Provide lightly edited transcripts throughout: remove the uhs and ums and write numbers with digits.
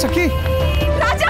सखी राजा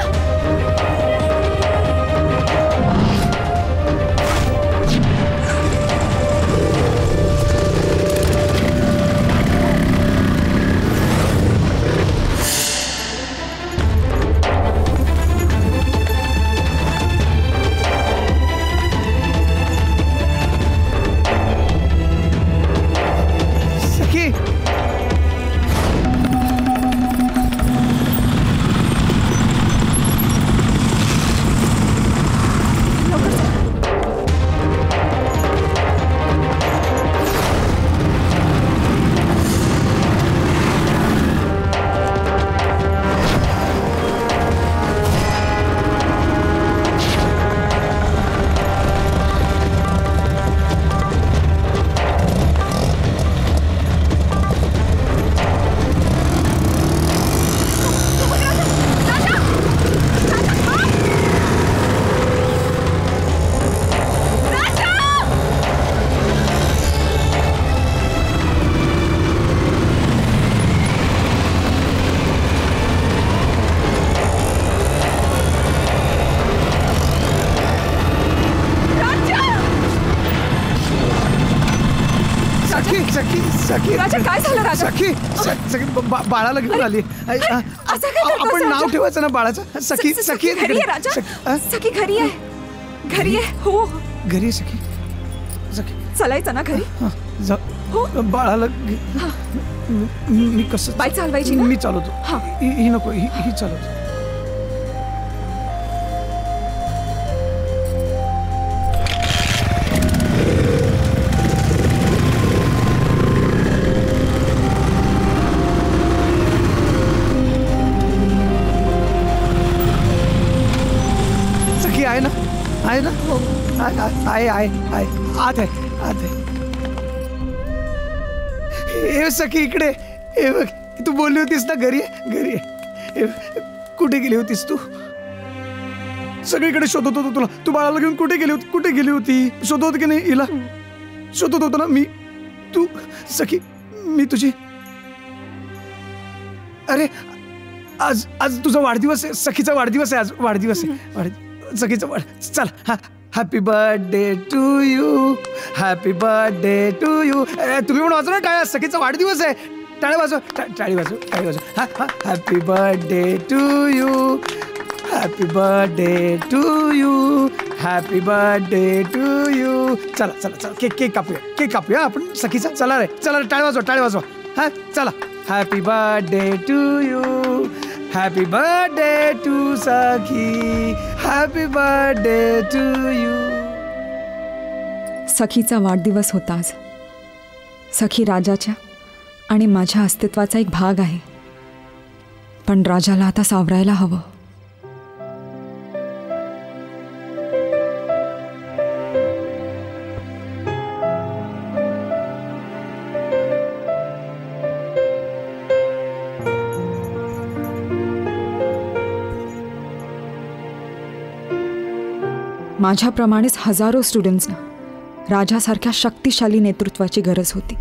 राजा काय झालं राजा? सखी सखी बाळाला घेऊन आली. आपण नाव ठेवायचं ना बाळाचं. सखी सखी घरी आहे राजा. सखी घरी आहे. घरी आहे. हो घरी आहे सखी. सखी चलायचं ना घरी. हो बाळाला मी कसं बाई चालवायची ना. मी चालवतो. ही नको ही चालवतो. आहे ना आहे ना हो आहे आत आहे हे सखी इकडे हे बघ तू बोलली होतीस ना घरी आहे कुठे गेली होतीस तू सगळीकडे शोधत होतो तुला तू बाळाला घेऊन कुठे गेली होती शोधत होती की नाही हिला शोधत होतो ना मी तू सखी मी तुझी अरे आज तुझा वाढदिवस आहे सखीचा वाढदिवस आहे आज वाढदिवस आहे सखीचा चल happy birthday to you happy birthday to you तुम्ही पण वाजवा ना टाळ्या सखीचा वाढदिवस आहे टाळ्या वाजव happy birthday to you happy birthday to you happy birthday to you चला केक कापूया आपण सखीचा चला रे टाळ्या वाजवा हा चला happy birthday to you happy birthday to Sakhi happy birthday to you. सखीचा वाढदिवस होता आज. सखी राजाच्या आणि माझ्या अस्तित्वाचा एक भाग आहे. पण राजाला आता सावरायला हवं. माझ्याप्रमाणेच हजारो स्टुडंट्सना राजासारख्या शक्तिशाली नेतृत्वाची गरज होती.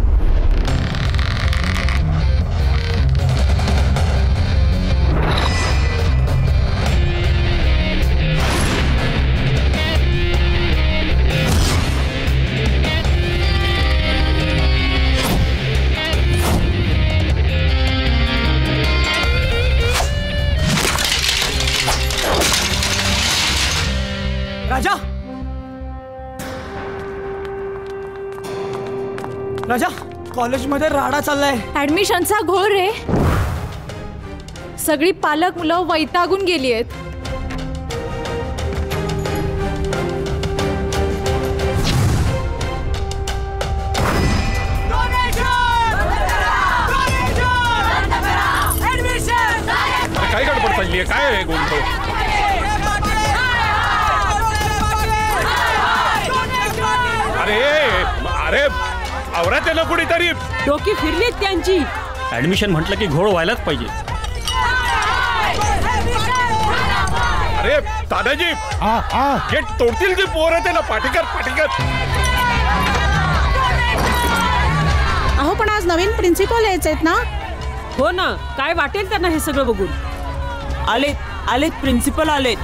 राजा कॉलेजमध्ये राडा चाललाय. ऍडमिशनचा घोर रे. सगळी पालक मुलं वैतागून गेली आहेत. काय गडबड चालली आहे काय गोंधळ. अरे आवरा त्याला कुणीतरी. डोकी फिरलीत त्यांची. ऍडमिशन म्हटलं की घोळ व्हायलाच पाहिजे. अरे दादाजी गेट तोडतील की पोरं त्याला पाठीकर. अहो पण आज नवीन प्रिन्सिपल यायचे आहेत ना. हो ना काय वाटेल त्यांना हे सगळं बघून. आलेत आलेत प्रिन्सिपल आलेत.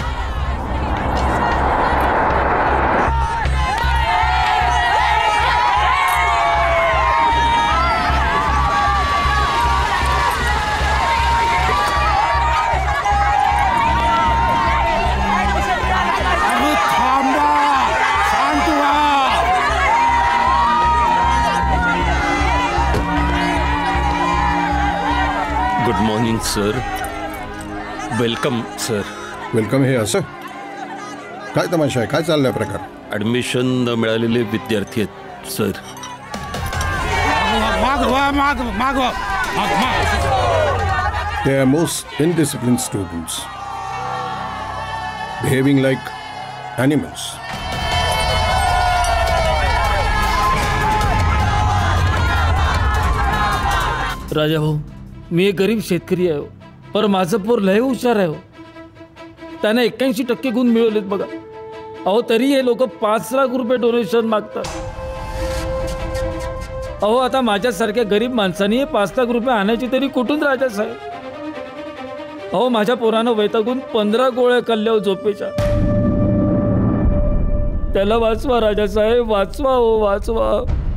Good morning sir. Welcome sir. Welcome हे असं काय तमाशा आहे? काय चाललाय प्रकार? ॲडमिशन न मिळालेले विद्यार्थी आहेत sir. They are most indisciplined students, behaving like animals. Raja भाऊ, मी एक गरीब शेतकरी आहे हो. पर माझं पोर लय हुशार आहे हो. त्याने 81% गुण मिळवलेत बघा. अहो तरी हे लोक 5 लाख रुपये डोनेशन मागतात. अहो आता माझ्यासारख्या गरीब माणसाने 5 लाख रुपये आणायची तरी कुठून राजा साहेब? अहो माझ्या पोरानं वैतागून 15 गोळ्या खाल्ल्या झोपेच्या. त्याला वाचवा राजा साहेब, वाचवा हो वाचवा.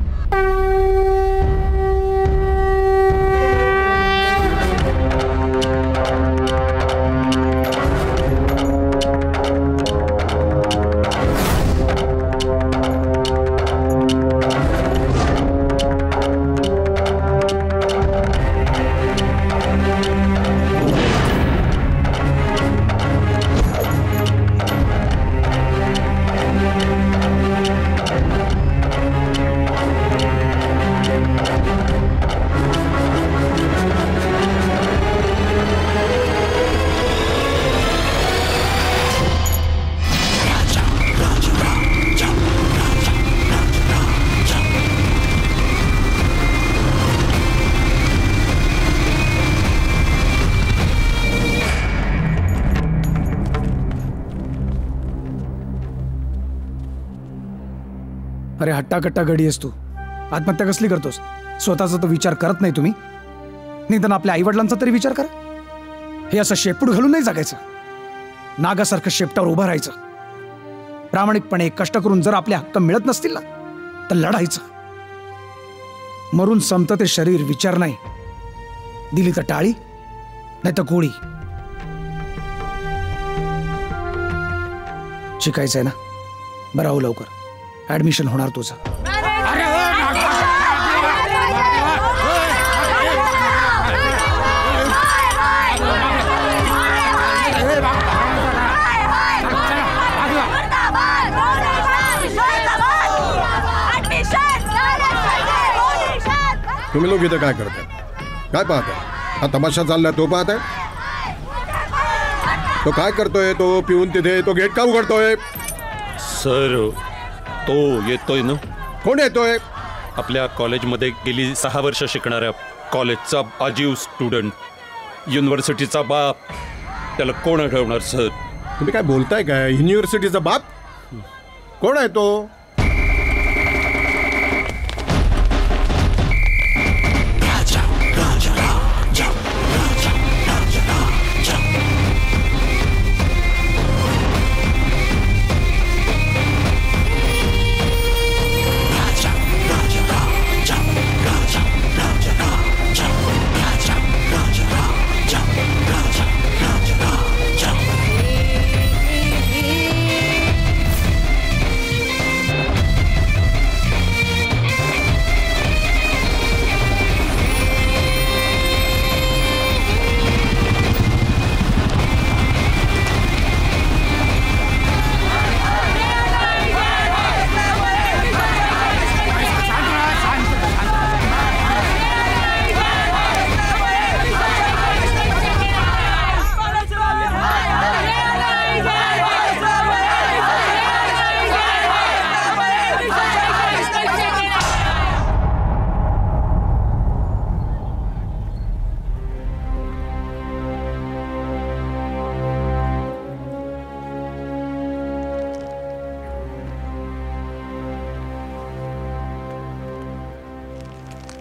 अरे हट्टाकट्टा गडी आहेस तू. आत्महत्या कसली करतोस? स्वतःचा तर विचार करत नाही तुम्ही. निदान आपल्या आईवडिलांचा तरी विचार करा. हे असं शेपूट घालून नाही जगायचं. नागासारखं शेपटावर उभं राहायचं. प्रामाणिकपणे कष्ट करून जर आपले हक्क मिळत नसतील ना तर लढायचं. मरून संपतं ते शरीर, विचार नाही. दिली तर टाळी नाही तर गोळी. शिकायचंय ना? बरं हो लवकर, ऍडमिशन होणार तुझं. तुम्ही लोक इथं काय करताय? काय पाहताय? हा तमाशा चाललाय तो पाहताय? तो काय करतोय? तो पिऊन तिथे तो गेट का उघडतोय? सर तो येतोय ना. कोण येतोय? आपल्या कॉलेजमध्ये गेली 6 वर्ष शिकणाऱ्या कॉलेजचा आजीव स्टुडंट, युनिव्हर्सिटीचा बाप. त्याला कोण आठवणार सर? तुम्ही काय बोलताय काय? युनिव्हर्सिटीचा बाप कोण आहे तो?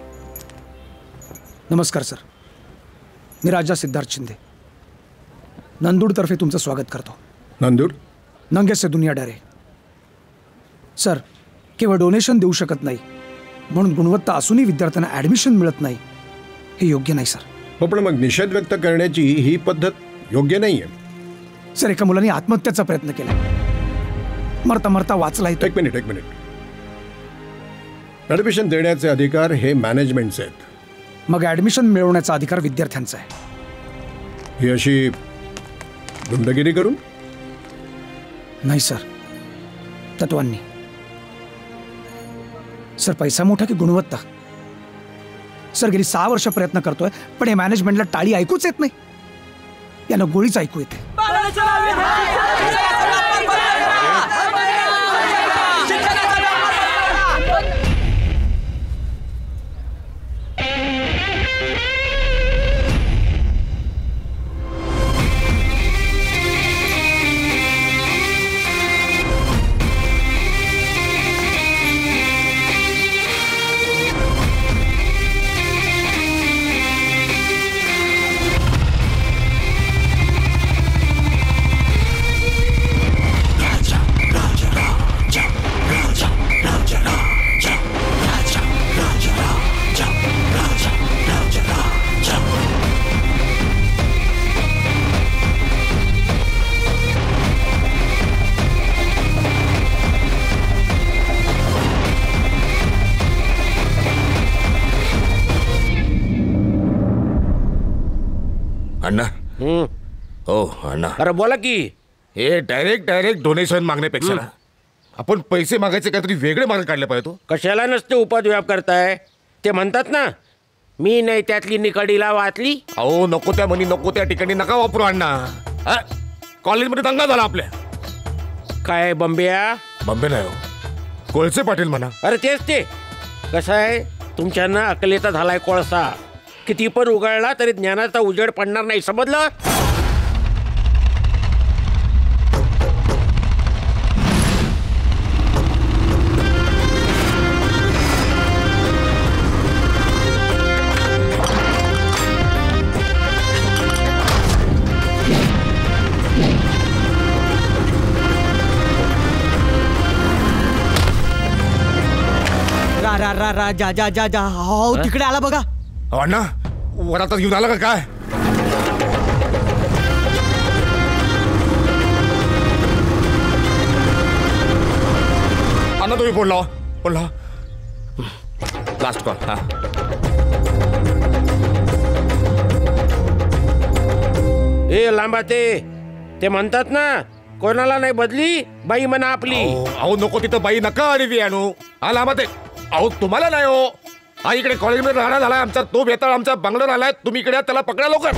नमस्कार सर, मी राजा सिद्धार्थ शिंदे. नंदूरतर्फे तुमचं स्वागत करतो. नंदूर नंगे से दुनिया डरे. सर, केवळ डोनेशन देऊ शकत नाही म्हणून गुणवत्ता असूनही विद्यार्थ्यांना ॲडमिशन मिळत नाही, हे योग्य नाही सर. हो, पण मग निषेध व्यक्त करण्याची ही पद्धत योग्य नाही आहे. सर, एका मुलाने आत्महत्याचा प्रयत्न केला, मरता मरता वाचला. एक मिनिट. ॲडमिशन देण्याचे अधिकार हे मॅनेजमेंटचे आहेत. मग ॲडमिशन मिळवण्याचा अधिकार विद्यार्थ्यांचा आहे. ही अशी गुंडगिरी करून? नाही सर, तत्वांनी. सर, पैसा मोठा की गुणवत्ता? सर, गेली 6 वर्ष प्रयत्न करतोय, पण हे मॅनेजमेंटला टाळी ऐकूच येत नाही. यांना गोळीच ऐकू येते. अण्णा. हो अण्णा. अरे बोला की. हे डायरेक्ट डोनेशन मागण्यापेक्षा ना आपण पैसे मागायचे काहीतरी वेगळे मार्ग काढले पाहिजे. कशाला नसते उपद्व्याप करताय? ते म्हणतात ना, मी नाही त्यातली निकडीला वाचली. अहो, नको त्या म्हणी नको त्या ठिकाणी नका वापरू अण्णा. कॉलेजमध्ये दंगा झाला आपल्या. काय बंब्या? बंबे नाही हो, कोळसे पाटील म्हणा. अरे तेच ते. कसं आहे, तुमच्यानं अकलेचा झालाय कोळसा. किती पण उघडला तरी ज्ञानाचा उजेड पडणार नाही, समजलं? रा जा हो, तिकडे आला बघा. अण्णा, वरातच घेऊन आला का काय? अण्णा तुम्ही फोन लावा. Last call. हा, ए लांबा, ते म्हणतात ना, कोणाला नाही बदली बाई म्हणा आपली. अहो नको तिथं बाई नका आणि आणू. हा लांबा ते. अहो तुम्हाला नाही हो. हा इकडे कॉलेजमध्ये राहणार झालाय आमचा तो बेताळ आमचा बंगल्यावर आलाय. तुम्ही इकडे त्याला पकडा लवकर.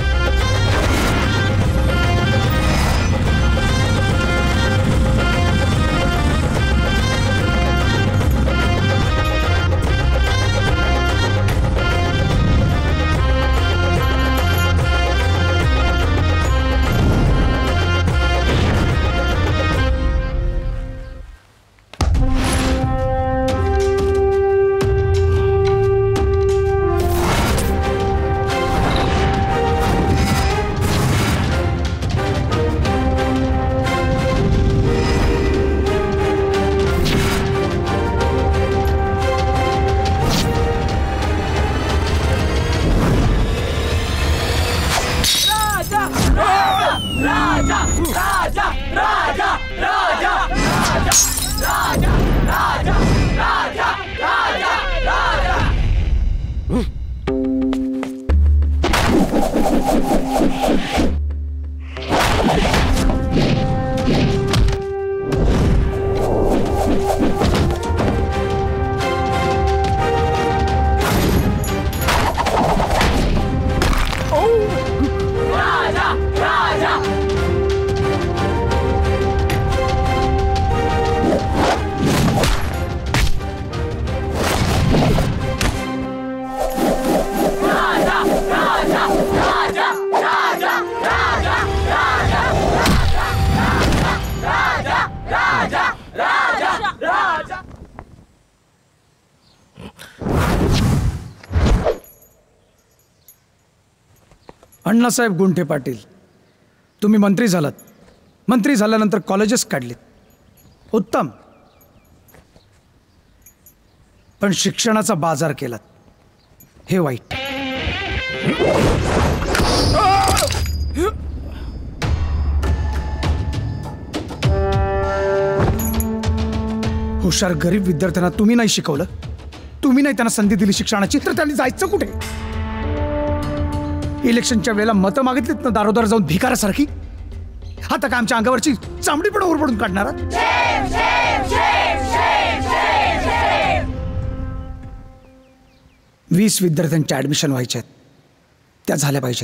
अण्णासाहेब गुंठे पाटील, तुम्ही मंत्री झालात, मंत्री झाल्यानंतर कॉलेजेस काढलीत, उत्तम. पण शिक्षणाचा बाजार केलात, हे वाईट. हुशार गरीब विद्यार्थ्यांना तुम्ही नाही शिकवलं, तुम्ही नाही त्यांना संधी दिली शिक्षणाची, तर त्यांनी जायचं कुठे? इलेक्शनच्या वेळेला मतं मागितलीत ना दारोदार जाऊन भिकारासारखी. आता काय आमच्या अंगावरची चामडी पण ओरबडून काढणार? 20 विद्यार्थ्यांच्या ऍडमिशन व्हायच्या आहेत, त्या झाल्या पाहिजेत.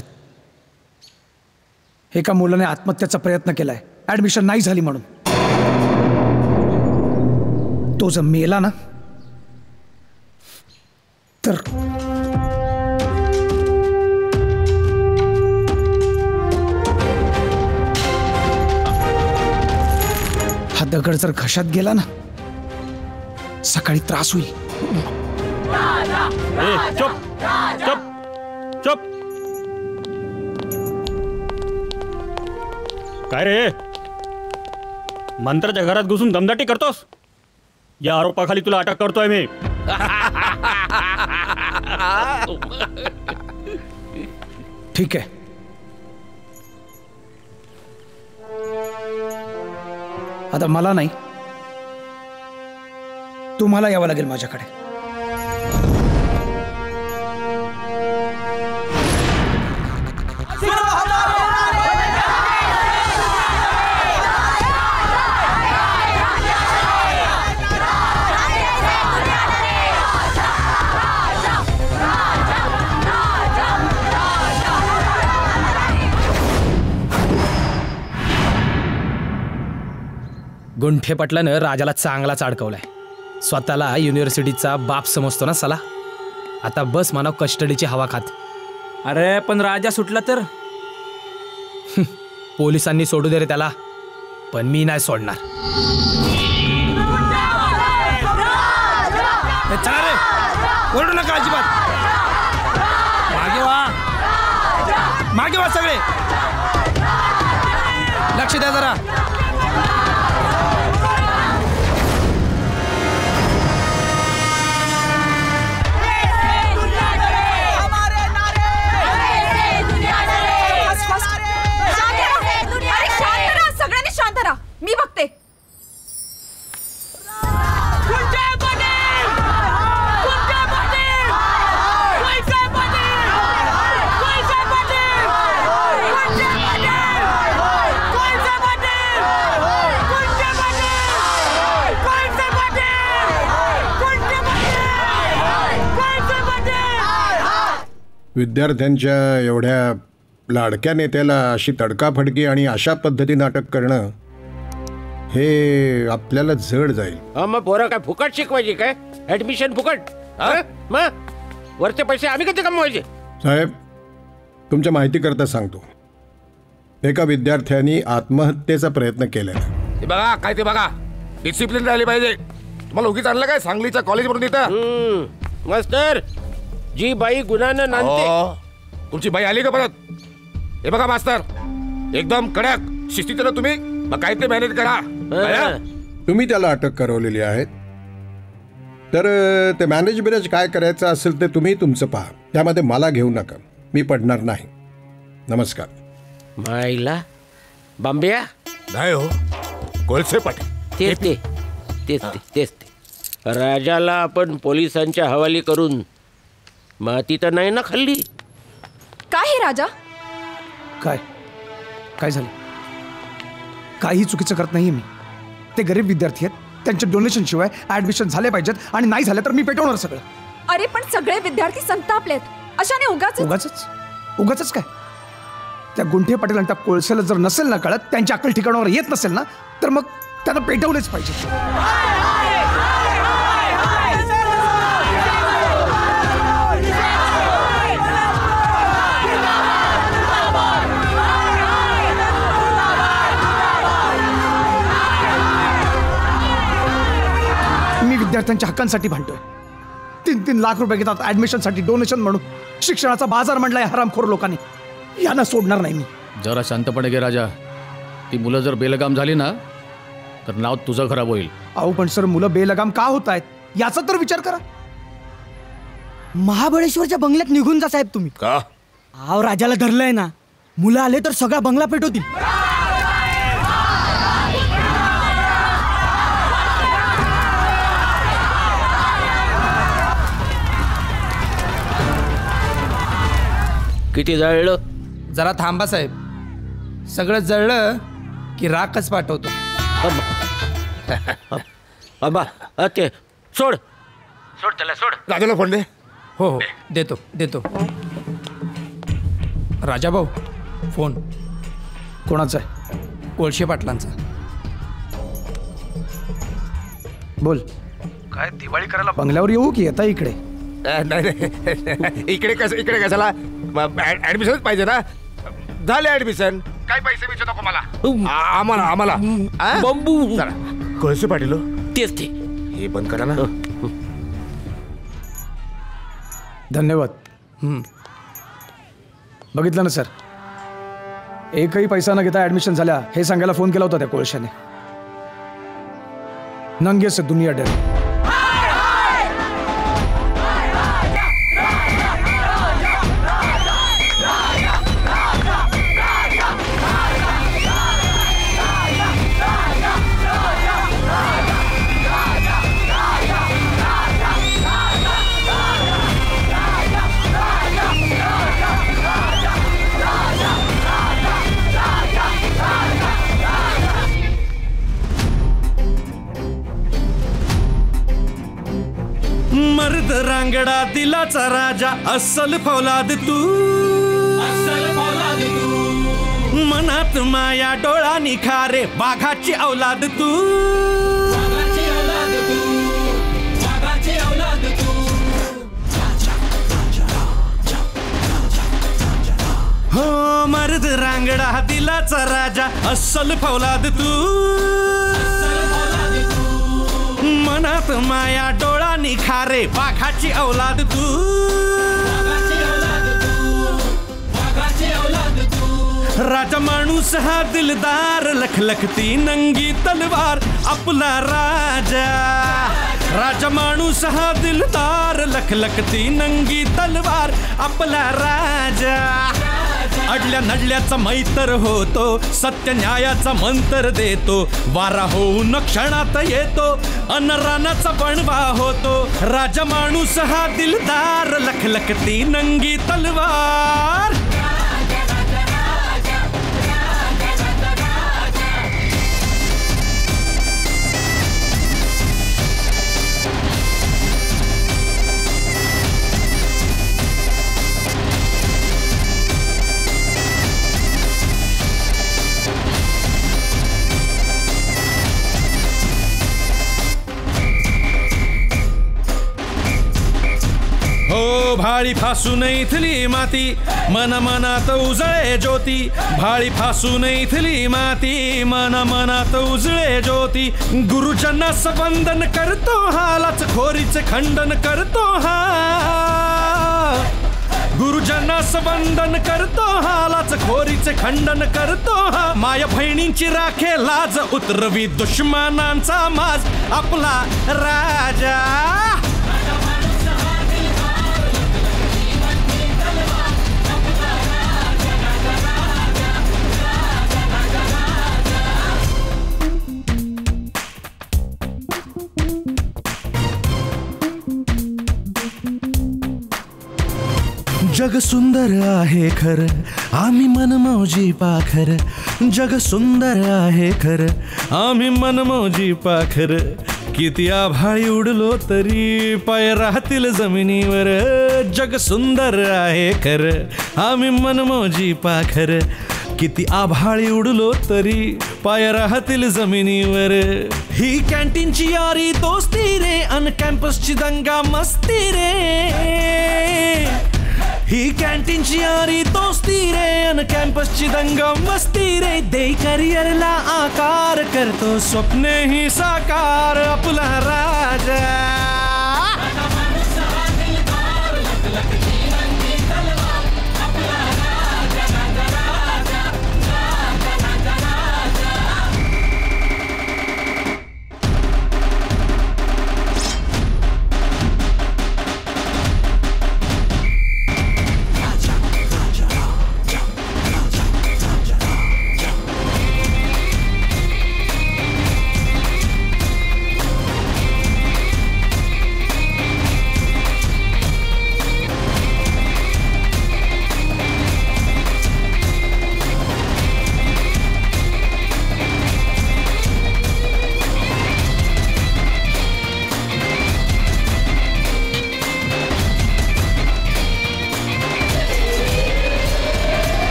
एका मुलाने आत्महत्याचा प्रयत्न केलाय ऍडमिशन नाही झाली म्हणून. तो जर मेला ना तर हा दगड जर घशात गेला ना सकाळी त्रास होईल. चुप चुप चुप. काय रे, मंत्र्याच्या घरात घुसून दमदाटी करतोस? या आरोपाखाली तुला अटक करतोय मी. ठीक आहे, आता मला नाही तुम्हाला यावं लागेल माझ्याकडे. गुंठे पाटलानं राजाला चांगलाच अडकवलाय. स्वतःला युनिव्हर्सिटीचा बाप समजतो ना साला. आता बस मानव कस्टडीची हवा खात. अरे पण राजा सुटला तर पोलिसांनी सोडू दे रे त्याला, पण मी नाही सोडणार. चला रे, ओरडू नका अजिबात. मागे वा, मागे वा सगळे. लक्ष द्या जरा. मी बघते. विद्यार्थ्यांच्या एवढ्या लाडक्या नेत्याला अशी तडकाफडकी आणि अशा पद्धतीनं अटक करणं हे आपल्याला जड जाईल. मग पोरं काय फुकट शिकवायची काय? ऍडमिशन फुकट? मग वरचे पैसे आम्ही कधी कमवायचे? साहेब, तुमच्या माहितीकरता सांगतो, एका विद्यार्थ्याने आत्महत्येचा प्रयत्न केला. ते बघा काय, ते बघा, डिसिप्लिन राहिली पाहिजे. तुम्हाला उगीच आणलं काय सांगलीच्या कॉलेजमधून इथं? मास्तर, जी बाई गुन्ह्यानं नांदते. तुमची बाई आली का परत? हे बघा मास्तर, एकदम कडक शिस्तीनं तुम्ही काय ते मॅनेज करा. तुम्ही त्याला अटक करवलेली आहे, तर ते मॅनेज काय करायचं असेल ते तुम्ही तुमचं पहा. त्यामध्ये मला घेऊ नका, मी पडणार नाही. नमस्कार. माईला बांबिया नाही हो, कोळसे पाटील. तेच ते तेच ते तेच ते. राजाला आपण पोलिसांच्या हवाली करून माती तर नाही ना खाल्ली? काय हे राजा? काय काय झालं? काही चुकीचं करत नाही मी. ते गरीब विद्यार्थी आहेत, त्यांच्या डोनेशन शिवाय ऍडमिशन झाले पाहिजेत, आणि नाही झाले तर मी पेटवणार सगळं. अरे पण सगळे विद्यार्थी संतापलेत, अशाने उगाच काय? त्या गुंठे पाटील आणि त्या कोळसेला जर नसेल ना कळत, त्यांची अक्कल ठिकाणावर येत नसेल ना, तर मग त्यांना पेटवलेच पाहिजे. मी विद्यार्थ्यांच्या हक्कांसाठी भांडतोय. 3-3 लाख रुपये घेतात ऍडमिशनसाठी, डोनेशन म्हणून. शिक्षणाचा बाजार म्हणलाय हरामखोर लोकांनी. यांना सोडणार नाही मी. जरा शांतपणे घे राजा. ती मुलं जर बेलगाम झाली ना तर नाव तुझं खराब होईल. अहो पण सर, मुलं बेलगाम का होत आहेत याचा तर विचार करा. महाबळेश्वरच्या बंगल्यात निघून जा साहेब तुम्ही. का? आव राजाला धरलंय ना. मुलं आले तर सगळा बंगला पेटवतील. किती जळलं? जरा थांबा साहेब. सगळं जळलं की राखच पाठवतो. अब्बा ते सोड सोड त्याला सोड. राजाला फोन दे. हो हो देतो देतो. राजा भाऊ फोन कोणाचा आहे? कोळशे पाटलांचा. बोल. काय दिवाळी करायला बंगल्यावर येऊ की येता इकडे? नाही इकडे कशाला? ऍडमिशनच पाहिजे ना. झाले ऍडमिशन. काय पैसे विचारू नको मला. आम्हाला बंबू कळसे पाटील तेच ते. हे बंद करा ना. धन्यवाद. बघितलं ना सर, एकही पैसा न घेता ऍडमिशन झाल्या हे सांगायला फोन केला होता त्या कोळशाने. नंगे से दुनिया डर. मर्द रांगडा दिलाचा राजा अस्सल फौलाद तू. मनात माया डोळा निखारे बाघाची औलाद तू. हो मर्द रांगडा दिलाचा राजा अस्सल फौलाद तू. मनात माया डोळा निखारे बाघाची औलाद तू. राजा माणूस हा दिलदार लखलखती नंगी तलवार आपला राजा. राजा माणूस हा दिलदार लखलखती नंगी तलवार आपला राजा. अडल्या नडल्याचा मैत्र होतो, सत्य न्यायाचा मंत्र देतो. वारा होऊन क्षणात येतो, अनरानाचा बनवा होतो. राजा माणूस हा दिलदार लखलखती नंगी तलवार. हो भाळी फासून इथली माती मन मनात उजळे ज्योती. भाळी फासून इथली माती मन मनात उजळे ज्योती. गुरुजनास वंदन करतो हा, लाचखोरीचे खंडन करतो हा. गुरुजनास वंदन करतो हा, लाचखोरीचे खंडन करतो हा. माया बहिणींची राखे लाज उतरवी दुश्मनांचा माज आपला राजा. जग सुंदर आहे खरं, आम्ही मनमौजी पाखर. जग सुंदर आहे खरं, आम्ही मनमौजी पाखर. किती आभाळी उडलो तरी पाय राहतील जमिनीवर. जग सुंदर आहे खरं, आम्ही मनमौजी पाखर. किती आभाळी उडलो तरी पाय राहतील जमिनीवर. ही कॅन्टीनची यारी दोस्ती रे, अन कॅम्पसची दंगा मस्ती रे. ही कॅन्टीनची यारी दोस्ती रे, अन कॅम्पसची दंगा मस्ती रे. दे करिअरला आकार करतो स्वप्ने ही साकार आपला राजा.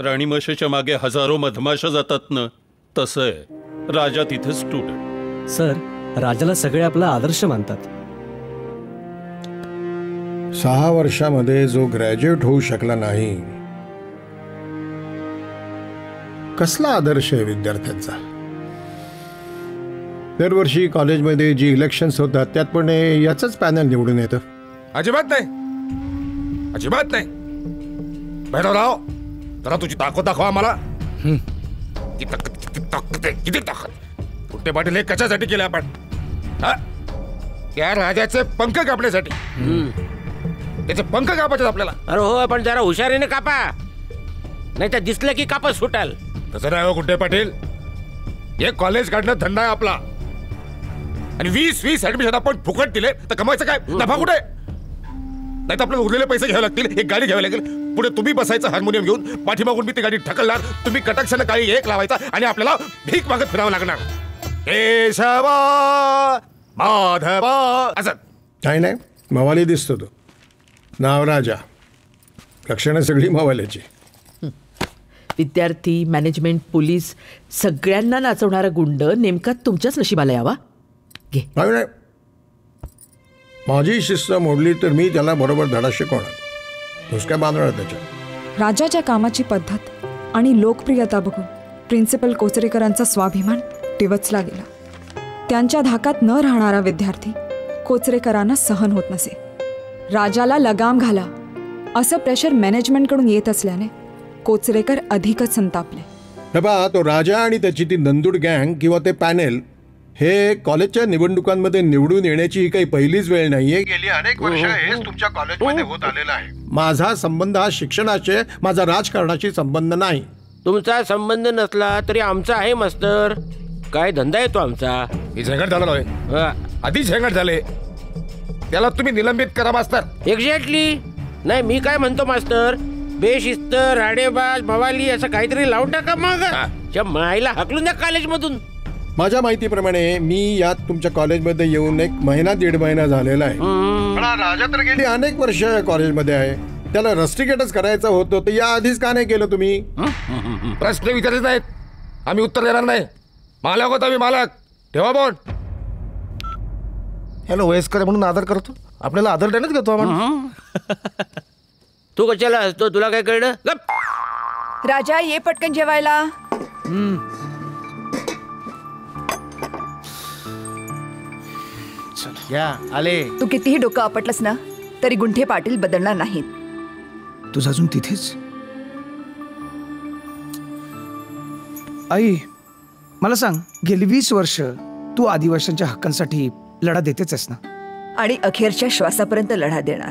राणी माशाच्या मागे हजारो मधमाशा जातात ना, तसं आहे राजा तिथे स्टुडंट. सर, राजाला सगळे आपला आदर्श मानतात. 6 वर्षामध्ये जो ग्रॅज्युएट होऊ शकला नाही, कसला आदर्श आहे विद्यार्थ्यांचा? दरवर्षी कॉलेजमध्ये जी इलेक्शन्स होतात त्यात पण याचंच पॅनल निवडून येतं. अजिबात नाही, अजिबात नाही. भैरवराव, जरा तुझी ताकद दाखवा आम्हाला. किती ताकद. कुठे पाटील हे कशासाठी केले आपण? त्या राजाचे पंख कापण्यासाठी. त्याचे पंख कापायचे आपल्याला. अरे हो, पण जरा हुशारीने कापा, नाही तर दिसलं की कापा सुटाल. तसं नाही हो गुड्डे पाटील, हे कॉलेज काढणं धंदा आहे आपला. आणि 20 ऍडमिशन आपण फुकट दिले तर कमायचं काय? नफा कुठे? नाही तर आपल्याला उरलेले पैसे घ्यावे लागतील, एक गाडी घ्यावी लागेल, पुढे तुम्ही बसायचं हार्मोनियम घेऊन, पाठीमागून मी ती गाडी ढकलणार, तुम्ही कटाक्षाने काळी एक लावायचा आणि आपल्याला भीक मागत फिरावं लागणार. केशवा माधवा असं काही नाही. मवाली दिसतो तो. नाव राजा, लक्षणं सगळी मवाल्याची. विद्यार्थी, मॅनेजमेंट, पोलीस सगळ्यांना नाचवणारा गुंड नेमका तुमच्याच नशिबाला यावा. घे. नाही, माझी शिस्त मोडली तर मी त्याला बरोबर धडा शिकवणार. नुसत्या बांधणार त्याच्या. राजाच्या कामाची पद्धत आणि लोकप्रियता बघून प्रिन्सिपल कोचरेकरांचा स्वाभिमान टिवचला गेला. त्यांच्या धाकात न राहणारा विद्यार्थी कोचरेकरांना सहन होत नसे. राजाला लगाम घाला असं प्रेशर मॅनेजमेंटकडून येत असल्याने कोचरेकर अधिकच संतापले. तो राजा आणि त्याची ती नंदूड गँग किंवा ते पॅनेल हे कॉलेजच्या निवडणुकांमध्ये निवडून येण्याची ही काही पहिलीच वेळ नाहीये. गेली अनेक वर्ष हेच तुमच्या कॉलेजमध्ये होत आलेलं आहे. माझा संबंध हा शिक्षणाचे, माझा राजकारणाशी संबंध नाही. तुमचा संबंध नसला तरी आमचा आहे मास्तर. काय धंदा येतो आमचा. हे झंगट झालं नव्हे, आधी झंगट झाले, त्याला तुम्ही निलंबित करा मास्तर. एक्झॅक्टली. नाही, मी काय म्हणतो मास्तर, बेशिस्त, राडेबाज, मवाली असं काहीतरी लावून टाका. मग माईला हाकलून द्या कॉलेजमधून. माझ्या माहितीप्रमाणे मी यात तुमच्या कॉलेजमध्ये येऊन 1 महिना 1.5 महिना झालेला आहे. राजा तर गेली अनेक वर्ष कॉलेजमध्ये आहे. त्याला रस्टिकेटच करायचं होतं तर या आधीच का नाही केलं तुम्ही? प्रश्न विचारत नाहीत, आम्ही उत्तर देणार नाही. मालक होता, आम्ही मालक. ठेवा बोन. याला वयस्कर म्हणून आदर करतो, आपल्याला आदर देण्यात घेतो आपण. तू कशाला असतो, तुला काय कळलं? राजा, ये पटकन जेवायला. या आले. तू कितीही डोकं आपटलंस ना तरी गुंठे पाटील बदलणार नाहीत. तुझं अजून तिथेच. आई, मला सांग, गेली 20 वर्ष तू आदिवासींच्या हक्कांसाठी लढा देतेच आहेस ना? आणि अखेरच्या श्वासापर्यंत लढा देणार.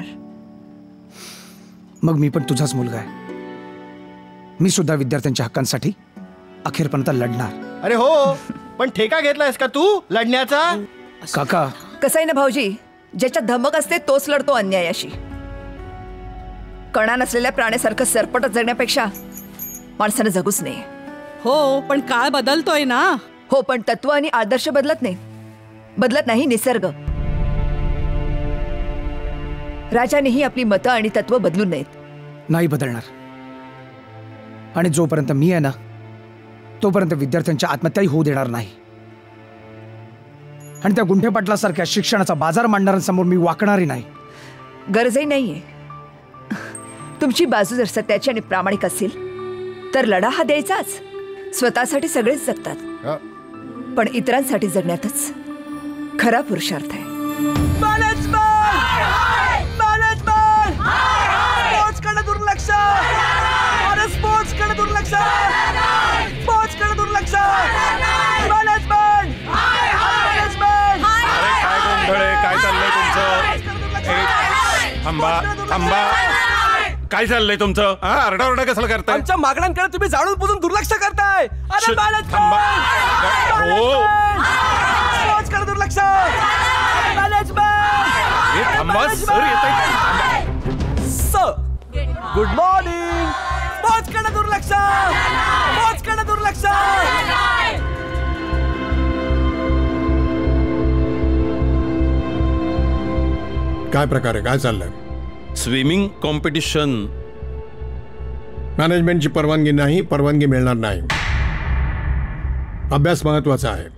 मग मी पण तुझाच मुलगा आहे. मी सुद्धा विद्यार्थ्यांच्या हक्कांसाठी अखेरपर्यंत लढणार. अरे हो, पण ठेका घेतलायस का तू लढण्याचा? काका, कसं आहे ना भाऊजी, ज्याच्यात धमक असते तोच लढतो अन्यायाशी. कणा नसलेल्या प्राण्यासारखं सरपटत जगण्यापेक्षा माणसानं जगूच नाही. हो, पण काळ बदलतोय ना. हो, पण तत्व आणि आदर्श बदलत नाही निसर्ग. राजानेही आपली मतं आणि तत्व बदलू नयेत. नाही बदलणार. आणि जोपर्यंत मी आहे ना तोपर्यंत विद्यार्थ्यांच्या आत्महत्याही होऊ देणार नाही. आणि त्या गुंठे पाटलासारख्या शिक्षणाचा बाजार मांडणाऱ्यांसमोर मी वाकणारही नाही. गरजही नाहीये. तुमची बाजू जर सत्याची आणि प्रामाणिक असेल तर लढा हा द्यायचाच. स्वतःसाठी सगळेच जगतात, पण इतरांसाठी जगण्यातच खरा पुरुषार्थ आहे. स्पोर्ट्सकडे दुर्लक्ष, स्पोर्ट्सकडे दुर्लक्ष, स्पोर्ट्सकडे दुर्लक्ष. काय गोंधळ, काय चाललंय तुमचं? थांबा थांबा, काय चाललंय तुमचं? आरडाओरडा कसला करताय? आमच्या मागण्यांकडे तुम्ही जाणून बुजून दुर्लक्ष करताय. थांबा. हो, स्पोर्ट्सकडे दुर्लक्ष. थांबा सर, येत गुड मॉर्निंग. स्पोर्ट्सकडे दुर्लक्ष, स्पोर्ट्सकडे दुर्लक्ष. काय प्रकार आहे, काय चाललंय? स्विमिंग कॉम्पिटिशन मॅनेजमेंटची परवानगी नाही, परवानगी मिळणार नाही. अभ्यास महत्वाचा आहे.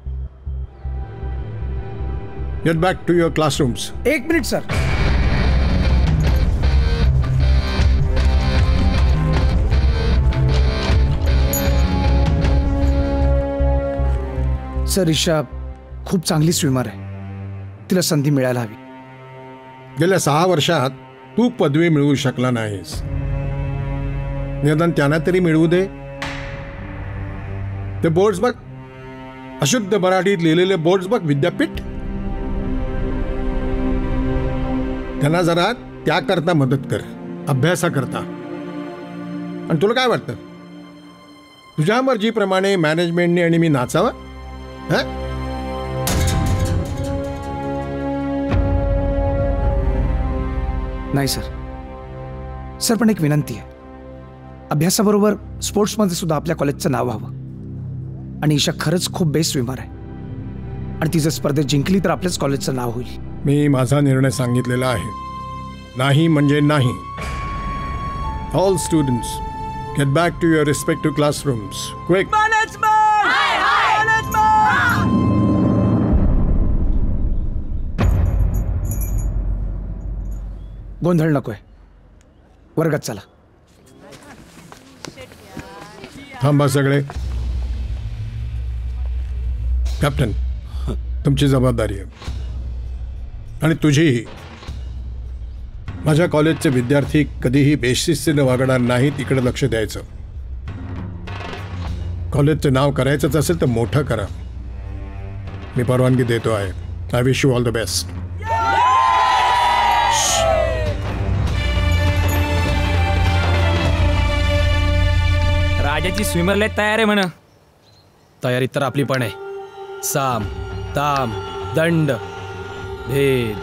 Get back to your classrooms. 1 minute sir. Sir, Isha खूप चांगली स्विमर आहे. तिला संधी मिळायला हवी. गेल्या 6 वर्षात तू पदवी मिळवू शकला नाहीस. निदान त्यांना तरी मिळवू दे. ते बोर्ड्स बघ, अशुद्ध मराठीत लिहिलेले बोर्ड्स बघ, विद्यापीठ. त्यांना जरा त्याकरता मदत कर, अभ्यासाकरता. आणि तुला काय वाटतं, तुझ्या मर्जीप्रमाणे मॅनेजमेंटने आणि मी नाचावं? नाही सर. सर, पण एक विनंती आहे. अभ्यासाबरोबर स्पोर्ट्समध्ये सुद्धा आपल्या कॉलेजचं नाव व्हावं. आणि ईशा खरंच खूप बेस्ट स्विमर आहे. आणि ती जर स्पर्धेत जिंकली तर आपल्याच कॉलेजचं नाव होईल. मी माझा निर्णय सांगितलेला आहे. नाही म्हणजे नाही. All students get back to your respective classrooms. Quick. गोंधळ नकोय. वर्गात चला. थांबा सगळे. कॅप्टन, तुमची जबाबदारी आहे आणि तुझीही. माझ्या कॉलेजचे विद्यार्थी कधीही बेशिस्तीने वागणार नाही, तिकडे लक्ष द्यायचं. कॉलेजचं नाव करायचंच असेल तर मोठं करा. मी परवानगी देतो आहे. I wish you all the best. राजाची स्विमरला तयार आहे म्हणा. तयारी तर आपली पण आहे. साम ताम दंड भेद.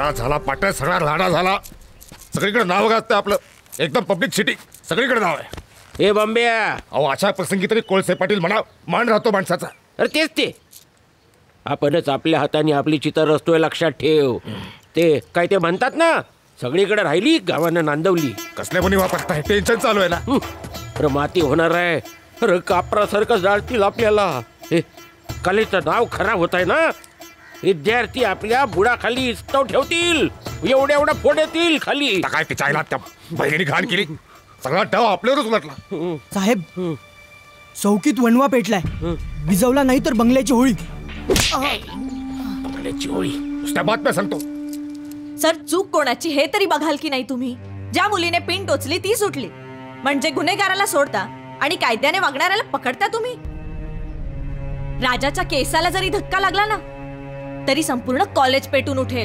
राडा झाला पाट्या, सगळा राडा झाला. सगळीकडे नाव गाजतं आपलं, एकदम पब्लिक सिटी, सगळीकडे नाव आहे. हे बंब्या, अहो अशा प्रसंगी तरी कोळसे पाटील म्हणा, मान राहतो माणसाचा. अरे तेच ते, आपणच आपल्या हाताने आपली चिता रचतोय, लक्षात ठेव. ते काय ते म्हणतात ना, सगळीकडे राहिली गावानं नांदवली. कसल्या कोणी वापरताय, टेन्शन चालू आहे ना. अरे माती होणार आहे, अरे कापरासारखं जाळतील आपल्याला. हे कलेचं नाव खराब होत आहे ना. विद्यार्थी आपल्या बुडाखाली इस्तव ठेवतील, एवढ्या एवढ्या फोड येतील खाली. काय ते चायला त्या बहिणीने घाण केली, सगळा डाव आपल्यावरच उलटला. साहेब, चौकीत वणवा पेटलाय, विजवला नाही तर बंगल्याची होळी. बंगल्याची होळी, नुसत्या बातम्या सांगतो. सर, चूक कोणाची हे तरी बघाल की नाही तुम्ही? ज्या मुलीने पिन टोचली ती सुटली, म्हणजे गुन्हेगाराला सोडता आणि कायद्याने वागणाऱ्याला पकडता तुम्ही. राजाच्या केसाला जरी धक्का लागला ना, तरी संपूर्ण कॉलेज पेटून उठेल.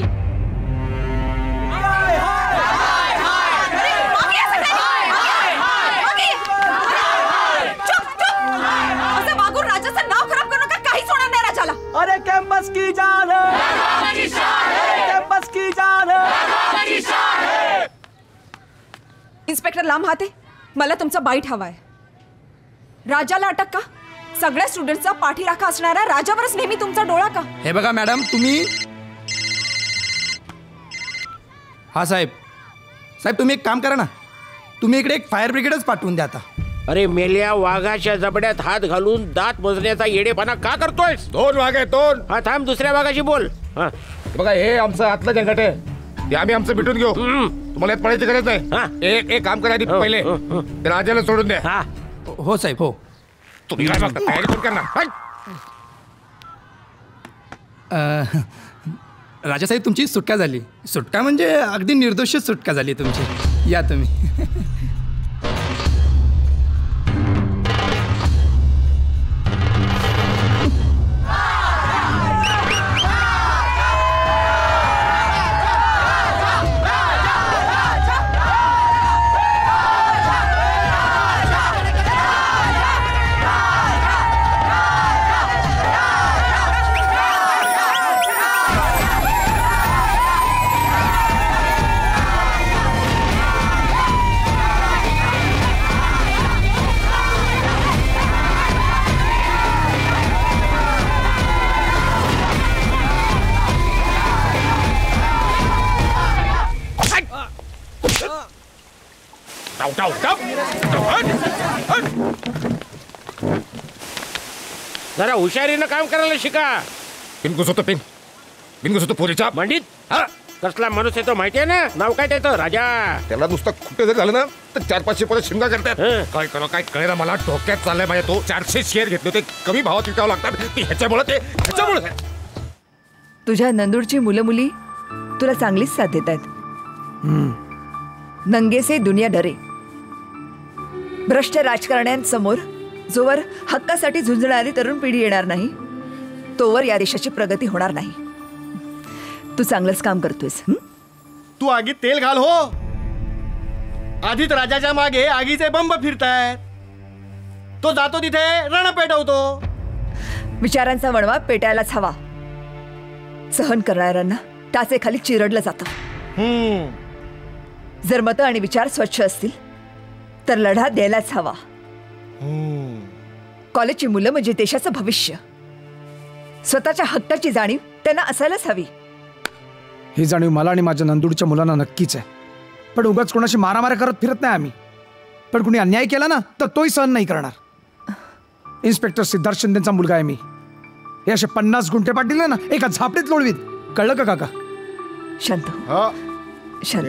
असं वागून राजाचं नाव खराब करू नका, काहीच होणार नाही राजाला. अरे कॅम्पस की जान, कॅम्पस की जान. इन्स्पेक्टर लांब हाते, मला तुमचा बाईट हवाय. राजाला अटक का? सगळ्या स्टुडंटचा पाठीराखा असणाऱ्या राजावरच नेहमी तुमचा डोळा का? हे बघा मॅडम, तुम्ही साहेब तुम्ही एक काम करा ना, तुम्ही इकडे एक फायर ब्रिगेडच पाठवून द्या आता. अरे मेल्या वाघाच्या जबड्यात हात घालून दात मोजण्याचा येडेपणा का करतोय? 2 वाघ आहे, 2. हा थांब, दुसऱ्या वाघाशी बोल. बघा हे आमचं आतलं जंगट आहे, ते आम्ही आमचं भेटून घेऊ. तुम्हाला यात पडायची गरज नाही. एक काम करा आधी, पहिले ते राजाला सोडून द्या. हो साहेब, हो. तुम्ही काय बघता, तयारी कोण करणार? राजासाहेब, तुमची सुटका झाली. सुटका म्हणजे अगदी निर्दोषच सुटका झाली तुमची. या तुम्ही. जरा हुशारीनं काम करायला शिका. पिन घुसवतो, पिन घुसवतो पोरीच्या मंडित. कसला माणूस आहे तो माहिती आहे ना? नाव काय त्याचं? राजा. त्याला नुसतं कुठे जर झालं ना तर 400-500 परत शिमगा करतात. काय करा काय कळेना मला, डोक्यात चाललंय माझ्या. तो 400 शेअर घेतले होते, कमी भावात विकावं लागतात. ह्याच्यामुळे तुझ्या नंदूरची मुलं मुली तुला चांगलीच साथ देत आहेत. नंगे से दुनिया डरे. भ्रष्ट राजकारण्यांसमोर जोवर हक्कासाठी झुंजणारी तरुण पिढी येणार नाही, तोवर या देशाची प्रगती होणार नाही. तू चांगलंच काम करतोयस. तू आगीत तेल घाल हो. आधीच राजाच्या मागे आगीचे बंब फिरतायत. तो जातो तिथे रण पेटवतो. विचारांचा वणवा पेटायलाच हवा. सहन करणाऱ्यांना टाचेखाली चिरडलं जातं. जर मतं आणि विचार स्वच्छ असतील तर लढा द्यायलाच हवा. कॉलेजची मुलं म्हणजे देशाचं भविष्य. स्वतःच्या हक्काची जाणीव त्यांना असायलाच हवी. ही जाणीव मला आणि माझ्या नंदूरच्या मुलांना नक्कीच आहे. पण उगाच कोणाशी मारामाऱ्या करत फिरत नाही आम्ही. पण कुणी अन्याय केला ना तर तोही सहन नाही करणार. इन्स्पेक्टर सिद्धार्थ शिंदेचा मुलगा आहे मी. हे असे 50 गुंठे पाटील ना एका झापडीत लोळवीत. कळलं का काका? शांत शांत.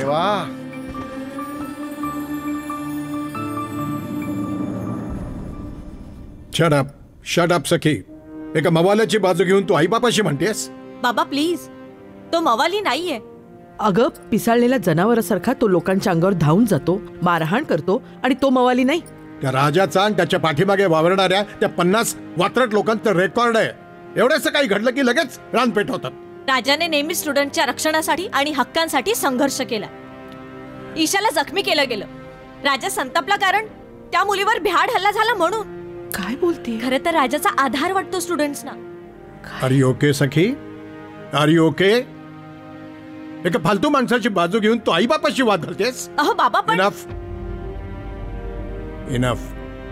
Shut up Sakhi. एका मवाल्याची बाजू घेऊन तू आईबापाशी म्हणतेस? बाबा प्लीज, तो मवाली नाहीये. अगं, पिसाळलेल्या जनावरासारखा तो लोकांच्या अंगावर धावून जातो, मारहाण करतो, आणि तो मवाली नाही. त्या राजाचा आणि त्याच्या पाठीमागे वावरणाऱ्या त्या 50 वात्रट लोकांचं रेकॉर्ड आहे. एवढंच काही घडलं की लगेच रान पेटवतात. राजाने नेहमी स्टुडंटच्या रक्षणासाठी आणि हक्कांसाठी संघर्ष केला. ईशाला जखमी केलं गेलं. राजा संतापला कारण त्या मुलीवर भ्याड हल्ला झाला म्हणून. काय बोलते? खरं तर राजाचा आधार वाटतो स्टुडंट्सना. Are you okay Sakhi? Are you okay? एका फालतू माणसाची बाजू घेऊन तू आई बापाशी वाद घालतेस? अहो बाबा पण इनफ इनफ.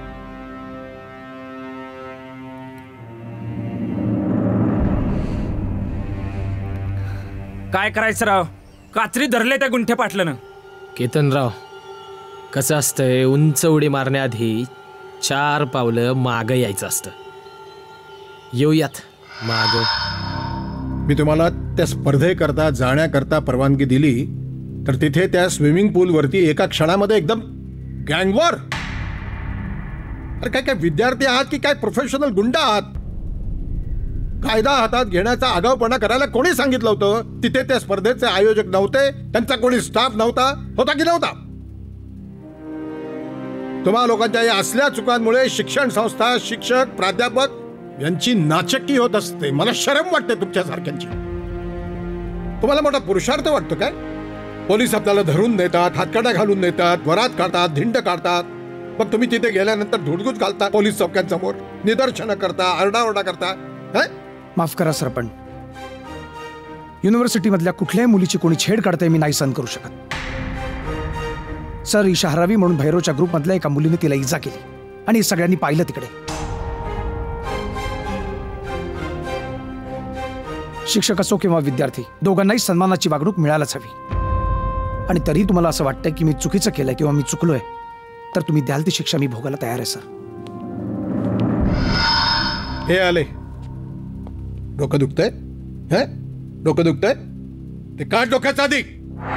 काय करायचं राव, कात्री धरले त्या गुंठे पाटलं. केतनराव, कसं असतंय, उंच उडी मारण्याआधी 4 पावलं मागं यायचं असतं. येऊयात माग. मी तुम्हाला त्या स्पर्धेकरता जाण्याकरता परवानगी दिली तर तिथे त्या स्विमिंग पूलवरती एका क्षणामध्ये एकदम गँगवॉर. अरे काय काय विद्यार्थी आहात की काय प्रोफेशनल गुंड आहात? कायदा हातात घेण्याचा आगाऊपणा करायला कोणी सांगितलं होतं? तिथे त्या स्पर्धेचे आयोजक नव्हते, त्यांचा कोणी स्टाफ नव्हता, होता की नव्हता? तुम्हा लोकांच्या या असल्या चुकांमुळे शिक्षण संस्था, शिक्षक, प्राध्यापक यांची नाचक्की होत असते. मला शरम वाटते तुमच्यासारख्यांची. तुम्हाला मोठा पुरुषार्थ वाटतो काय? पोलीस आपल्याला धरून नेतात, हातकड्या घालून नेतात, वरात काढतात, धिंड काढतात. मग तुम्ही तिथे गेल्यानंतर धुडगुस घालता पोलीस चौक्यांसमोर, निदर्शनं करता, आरडाओरडा करता. माफ करा सर, पण युनिव्हर्सिटीमधल्या कुठल्याही मुलीची कोणी छेड काढताय मी नाही सहन करू शकत. सर, ईशा हरावी म्हणून भैरवच्या ग्रुपमधल्या एका मुलीने तिला इजा केली आणि सगळ्यांनी पाहिलं तिकडे. शिक्षक असो किंवा विद्यार्थी, दोघांनाही सन्मानाची वागणूक मिळायलाच हवी. आणि तरी तुम्हाला असं वाटतंय की मी चुकीचं केलंय किंवा मी चुकलोय, तर तुम्ही द्याल ती शिक्षा मी भोगायला तयार आहे सर. हे आले. डोकं दुखतंय? डोकं दुखतंय? ते काढ डोक्याचा अधिक.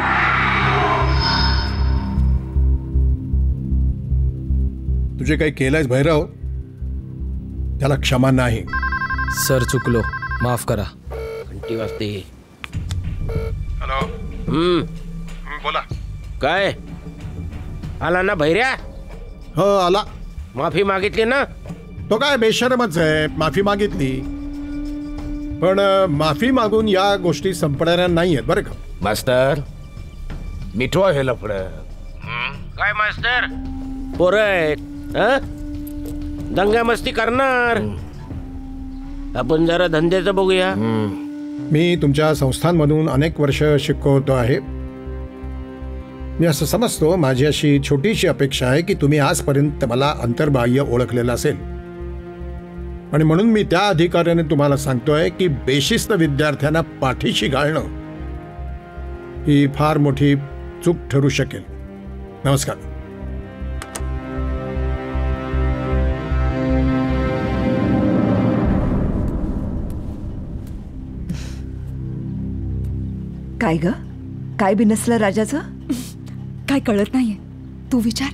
तुझे काही केलंयस भैरव, त्याला क्षमा नाही. सर, चुकलो, माफ करा. घंटी वाजते. हॅलो. बोला. काय आला ना भैऱ्या? हो आला. माफी मागितली ना? तो काय बेशरमच आहे, माफी मागितली. पण माफी मागून या गोष्टी संपणाऱ्या नाहीयेत बरं का मास्तर. मिठवा हे लफड. काय मास्तर, पोरं आहेत, दंगा मस्ती करणार. आपण जरा धंद्याचं बघूया. मी तुमच्या संस्थांमधून अनेक वर्ष शिकवतो आहे. मी असं समजतो, माझी अशी छोटीशी अपेक्षा आहे की तुम्ही आजपर्यंत मला अंतर्बाह्य ओळखलेलं असेल. आणि म्हणून मी त्या अधिकाऱ्याने तुम्हाला सांगतोय की बेशिस्त विद्यार्थ्यांना पाठीशी घालणं ही फार मोठी चूक ठरू शकेल. नमस्कार. काय ग, काय बिनसलं राजाचं? काय कळत नाहीये, तू विचार.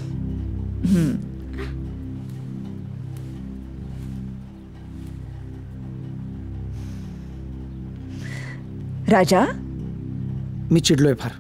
राजा, मी चिडलोय फार.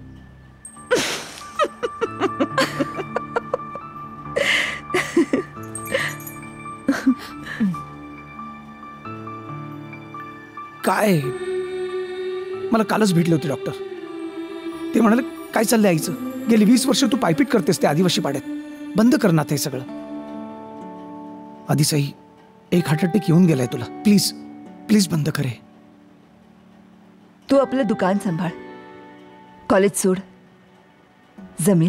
काय, मला कालच भेटले होते डॉक्टर. ते म्हणाले, काय चाललंय आईचं? गेली 20 वर्ष तू पायपीट करतेस ते आदिवासी पाड्यात, बंद कर ना ते सगळं. आधीचाही एक हार्ट अटॅक येऊन गेलाय तुला, प्लीज प्लीज बंद करे. तू आपलं दुकान सांभाळ, कॉलेज सोड, जमील.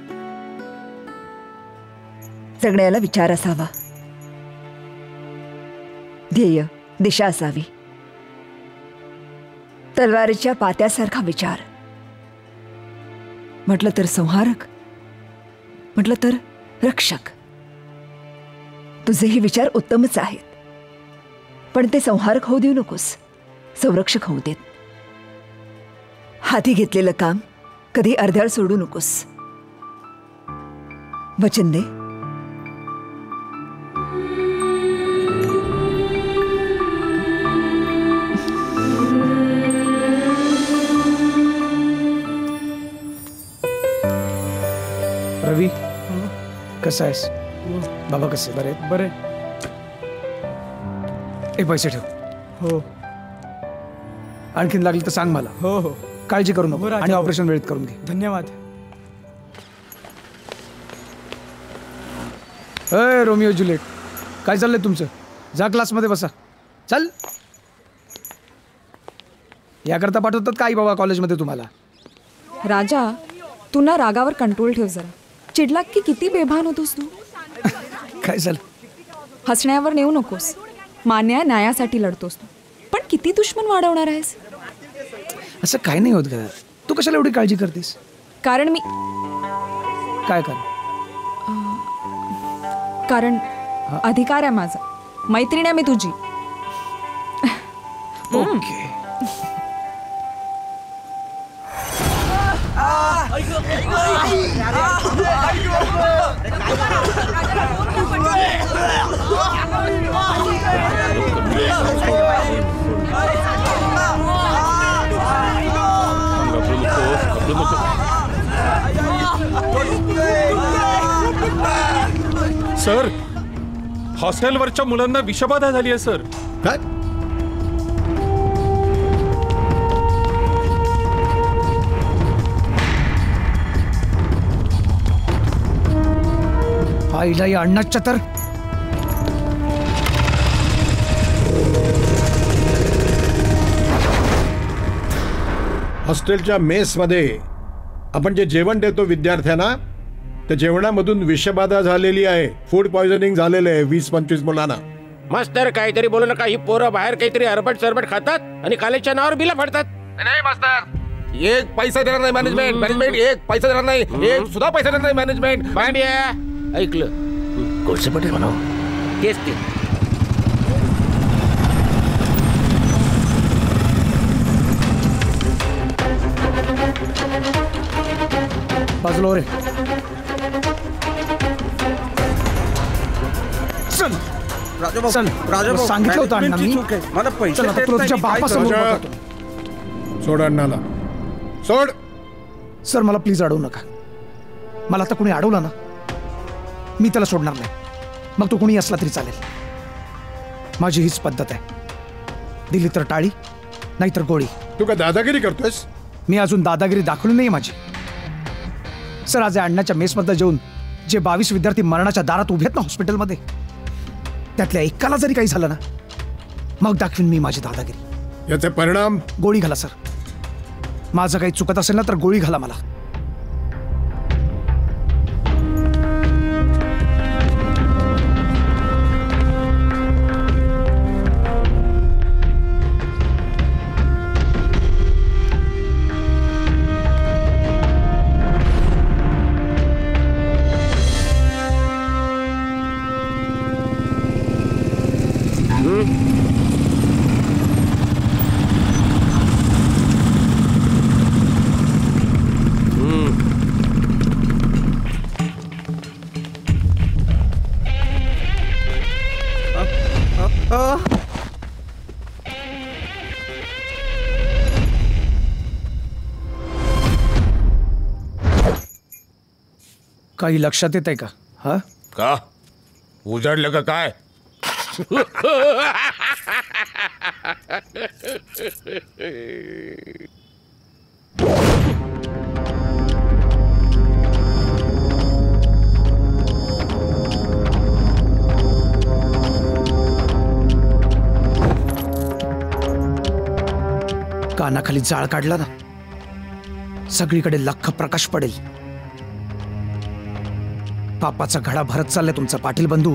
जगण्याला विचार असावा, ध्येय दिशा असावी. तलवारीच्या पात्यासारखा विचार. म्हटलं तर संहारक, म्हटलं तर रक्षक. तुझेही विचार उत्तमच आहेत, पण ते संहारक होऊ देऊ नकोस, संरक्षक होऊ देत. हाती घेतलेलं काम कधी अर्ध्याळ सोडू नकोस. वचन दे. रवी, कसा आहेस? बाबा कसे? बरे बरे. एक पैसे ठेव. हो. आणखीन लागली तर सांग मला. हो हो. काळजी करू नको आणि ऑपरेशन वेळेत करून घे. धन्यवाद. अय रोमिओ जुलिएट, काय चाललंय तुमचं? जा क्लासमध्ये बसा. चल. याकरता पाठवतात का आई बाबा कॉलेजमध्ये तुम्हाला? राजा, तू ना रागावर कंट्रोल ठेव जरा. चिडला की किती बेभान होतोस तू. काय झालं? हसण्यावर नेऊ नकोस. मान्य न्यायासाठी लढतोस तू, पण किती दुश्मन वाढवणार आहेस? असं काही नाही होत का? तू कशाला एवढी काळजी करतेस? कारण मी काय कारण अधिकार आहे माझा. मैत्रीण आहे मी तुझी. ओके. सर, हॉस्टेलवरच्या मुलांना विषबाधा झाली आहे सर. काय? आईला या अण्णाच्या तर हॉस्टेलच्या मेसमध्ये आपण जे जेवण देतो विद्यार्थ्यांना, त्या जेवणामधून विषबाधा झालेली आहे. फूड पॉइझनिंग झालेलं आहे 20-25 मुलांना. मास्तर काहीतरी बोलू नका. ही पोरं बाहेर काहीतरी अरबट सरबट खातात आणि कॉलेजच्या नावावर बिला फाडतात. नाही मास्तर, एक पैसा देणार नाही मॅनेजमेंट. एक पैसा देणार नाही. एक सुद्धा पैसा देणार नाही मॅनेजमेंट. पांड्या ऐकलं? कोळसे पटेल म्हणा. तेच ते. बाजूला रे. चल चल. सांगितलं होतं अण्णा मी. मला चल आता तुला तुझ्या बापासमोर बघतो. सोड अण्णाला, सोड. सर मला प्लीज अडवू नका. मला आता कोणी अडवलं ना, मी त्याला सोडणार नाही. मग तो कोणी असला तरी चालेल. माझी हीच पद्धत आहे. दिली तर टाळी, नाहीतर गोळी. तू का दादागिरी करतोयस? मी अजून दादागिरी दाखवली नाही माझी. सर, आज अण्णाच्या मेसमध्ये जेवून जे 22 विद्यार्थी मरणाच्या दारात उभे आहेत ना हॉस्पिटलमध्ये, त्यातल्या एकाला जरी काही झालं ना, मग दाखवीन मी माझी दादागिरी. याचे परिणाम? गोळी घाला सर. माझं काही चुकत असेल ना तर गोळी घाला मला. काही लक्षात येत आहे का? हा का उजाडलं का काय? कानाखाली जाळ काढला ना, सगळीकडे लख्ख प्रकाश पडेल. पापाचा घडा भरत चाललाय तुमचा पाटील बंधू.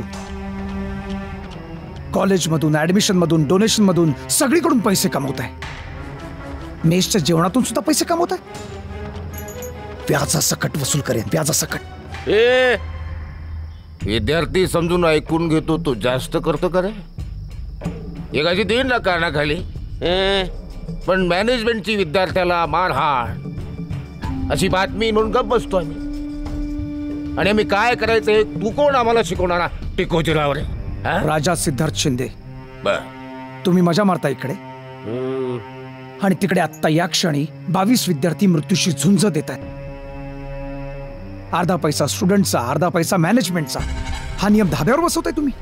कॉलेजमधून, ऍडमिशन मधून, डोनेशन मधून सगळीकडून पैसे कमवताय. मेसच्या जेवणातून सुद्धा पैसे कमवताय. व्याजासकट वसूल करेन, व्याजासकट. विद्यार्थी समजून ऐकून घेतो, तो जास्त करतो का रे? एकाची देईन ना कानाखाली. पण मॅनेजमेंटची विद्यार्थ्याला मारहाण अशी बातमी म्हणून गप्प बसतो आम्ही. आणि आम्ही काय करायचंय तू कोण आम्हाला शिकवणारा टिकोजीराव रे? राजा सिद्धार्थ शिंदे. तुम्ही मजा मारता इकडे, आणि तिकडे आत्ता या क्षणी 22 विद्यार्थी मृत्यूशी झुंज देत आहेत. अर्धा पैसा स्टुडंटचा, अर्धा पैसा मॅनेजमेंटचा. हा नियम धाब्यावर बसवताय तुम्ही.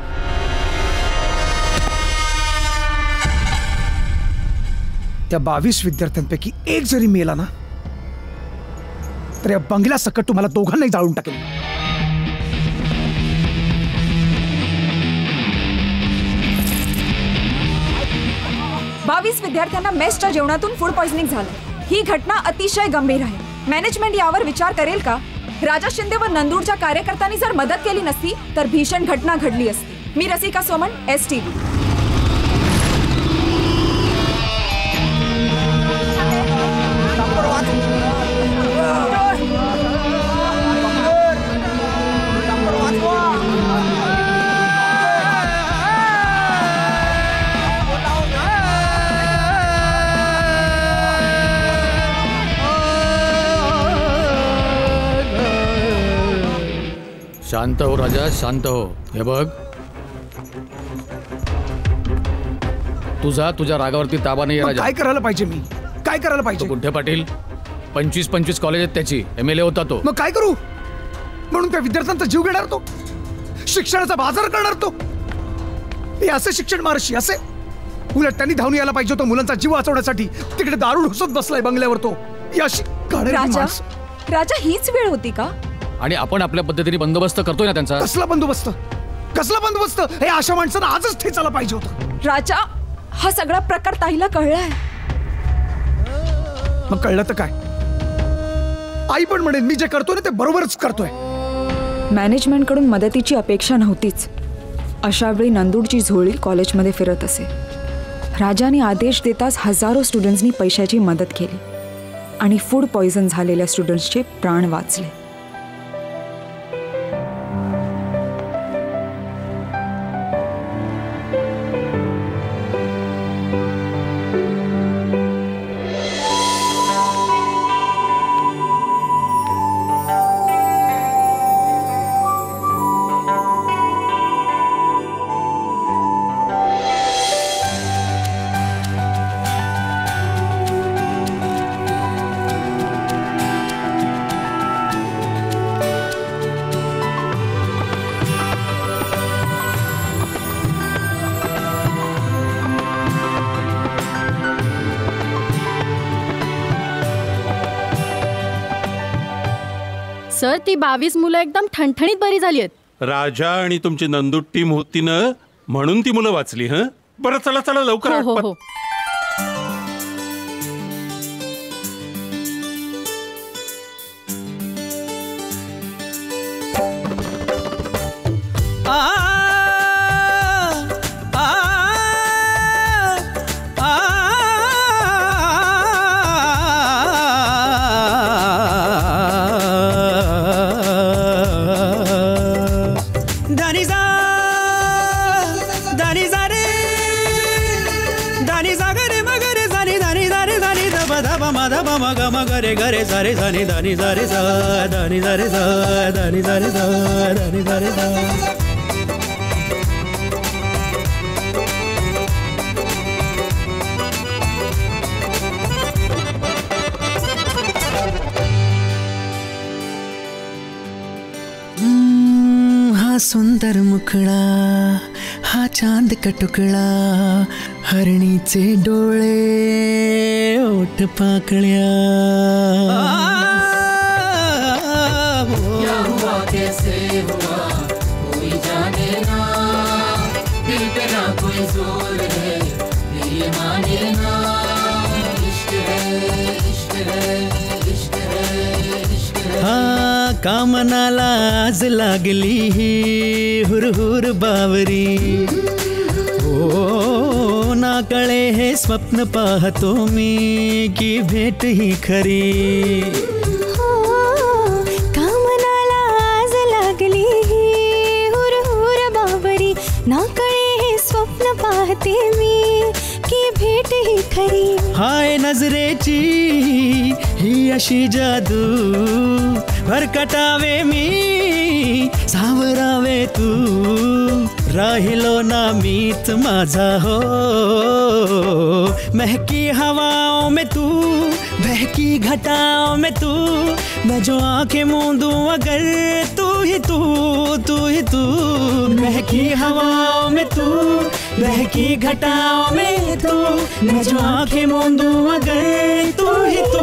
त्या 22 विद्यार्थ्यांपैकी एक जरी मेला ना, तर या बंगल्यासकट तुम्हाला दोघांनाही जाळून टाकेल. 22 विद्यार्थ्यांना मेसच्या जेवणातून फूड पॉइझनिंग झालं. ही घटना अतिशय गंभीर आहे. मॅनेजमेंट यावर विचार करेल का? राजा शिंदे व नंदूरच्या कार्यकर्त्यांनी जर मदत केली नसती तर भीषण घटना घडली असती. मी रसिका सोमन, STV. शांत हो राजा, शांत हो. हे बघ, तुझ्या रागावरती ताबा नाही राजा. काय करायला पाहिजे मी? काय करायला पाहिजे? गुंठे पाटील 25 कॉलेज आहेत त्याची. MLA होता तो. मग काय करू? म्हणून त्या विद्यार्थ्यांचा जीव घेणार तो? शिक्षणाचा बाजार करणार तो? हे असे शिक्षण महर्षी असे? उलट त्यांनी धावून यायला पाहिजे होतं मुलांचा जीव वाचवण्यासाठी. तिकडे दारू ढोसत बसलाय बंगल्यावर तो. राजा हीच वेळ होती का? आणि आपण आपल्या पद्धतीने बंदोबस्त करतोय ना त्यांचा. कसला बंदोबस्त? कसला बंदोबस्त? हे अशा माणसांना आजच ठेचायला पाहिजे होतं. राजा, हा सगळा प्रकार ताईला कळलाय. मग कळलं तर काय? आई पण म्हणेन मी जे करतोय ना ते बरोबरच करतोय. मॅनेजमेंटकडून मदतीची अपेक्षा नव्हतीच. अशा वेळी नंदूरची झोळी कॉलेजमध्ये फिरत असे. राजाने आदेश देताच हजारो स्टुडंट्सनी पैशाची मदत केली आणि फूड पॉइझन झालेल्या स्टुडंट्सचे प्राण वाचले. सर, ती 22 मुलं एकदम ठणठणीत बरी झाली आहेत. राजा आणि तुमची नंदू टीम होती ना, म्हणून ती मुलं वाचली. हं, बरं चला चला लवकर. हो. गरे गरे सारे सानी दानी सारे सा दानी सारे सा दानी सारे सा दानी सारे सा. हा सुंदर मुखडा, हा चांद का टुकड़ा, हरणीचे डोळे, ओठ पाकळ्या. क्या हुआ कैसे हुआ कोई जाने ना, दिल पे ना कोई जोर है ये माने ना. इश्क है इश्क है इश्क है इश्क है. हाँ, कामनाला आज लागली ही हुरहुर बावरी. ओ ना कळे हे स्वप्न पाहतो मी की भेट ही खरी. कामनाला आज लागली हुरहुर बावरी, ना कळे हे स्वप्न पाहते मी की भेट ही खरी. हाय नजरेची ही अशी जादू, भरकटावे मी सावरावे तू. राहिलो ना मीच माझा हो, महकी हवाओं में तू, बहकी घटाओं में तू. मैं जो आंखें मूंदूं अगर तू ही तू, तू ही तू. महकी हवाओं में तू, बहकी घटाओं में तू. मैं जो आंखें मूंदूं अगर तू ही तू.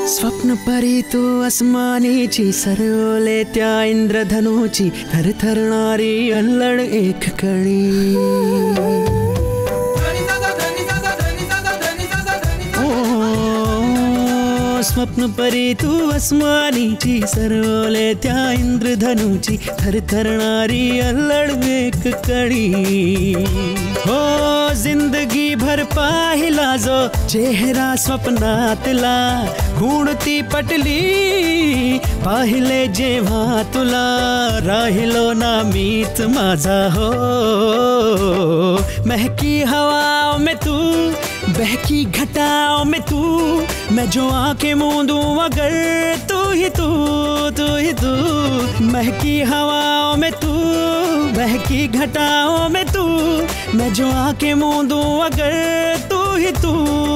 स्वप्न परी तू आसमानीची सरवले त्या इंद्रधनुची थरथरणारी अल्लड एक कळी स्वप्न परी तू आसमानीची सरवले त्या इंद्रधनुची थरथरणारी अल्लड एक कळी हो जिंदगी भर पाहिला जो चेहरा स्वप्नातला गुणती पटली पाहिले जेव्हा तुला राहिलो ना मीच माझा हो महकी हवा में तू बहकी घटाओं में तू मैं जो आंखें मूंदूं अगर तू ही तू महकी हवाओं में तू बहकी घटाओं में तू मैं जो आंखें मूंदूं अगर तू ही तू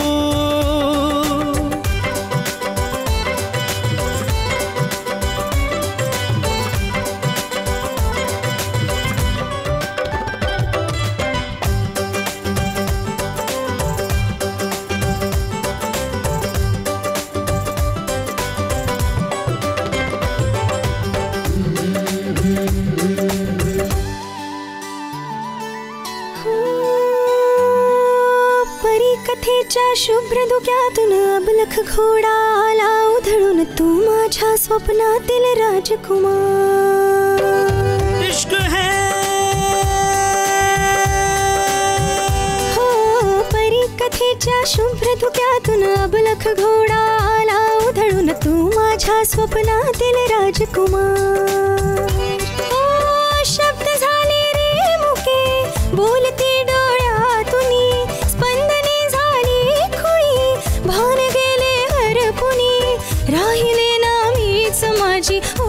शुभ्र धुक्यातून अबलख घोडा आला उधळून तू माझ्या स्वप्नातील राजकुमार इश्क है हो परी कथेच्या शुभ्र धुक्यातून अबलख घोडा आला उधळून तू माझ्या स्वप्नातील राजकुमार हो शब्द झाले रे मुके बोलते डोळ्यातून स्पंदने भान गेले हरपुनी राहिले ना मीच माझी ओ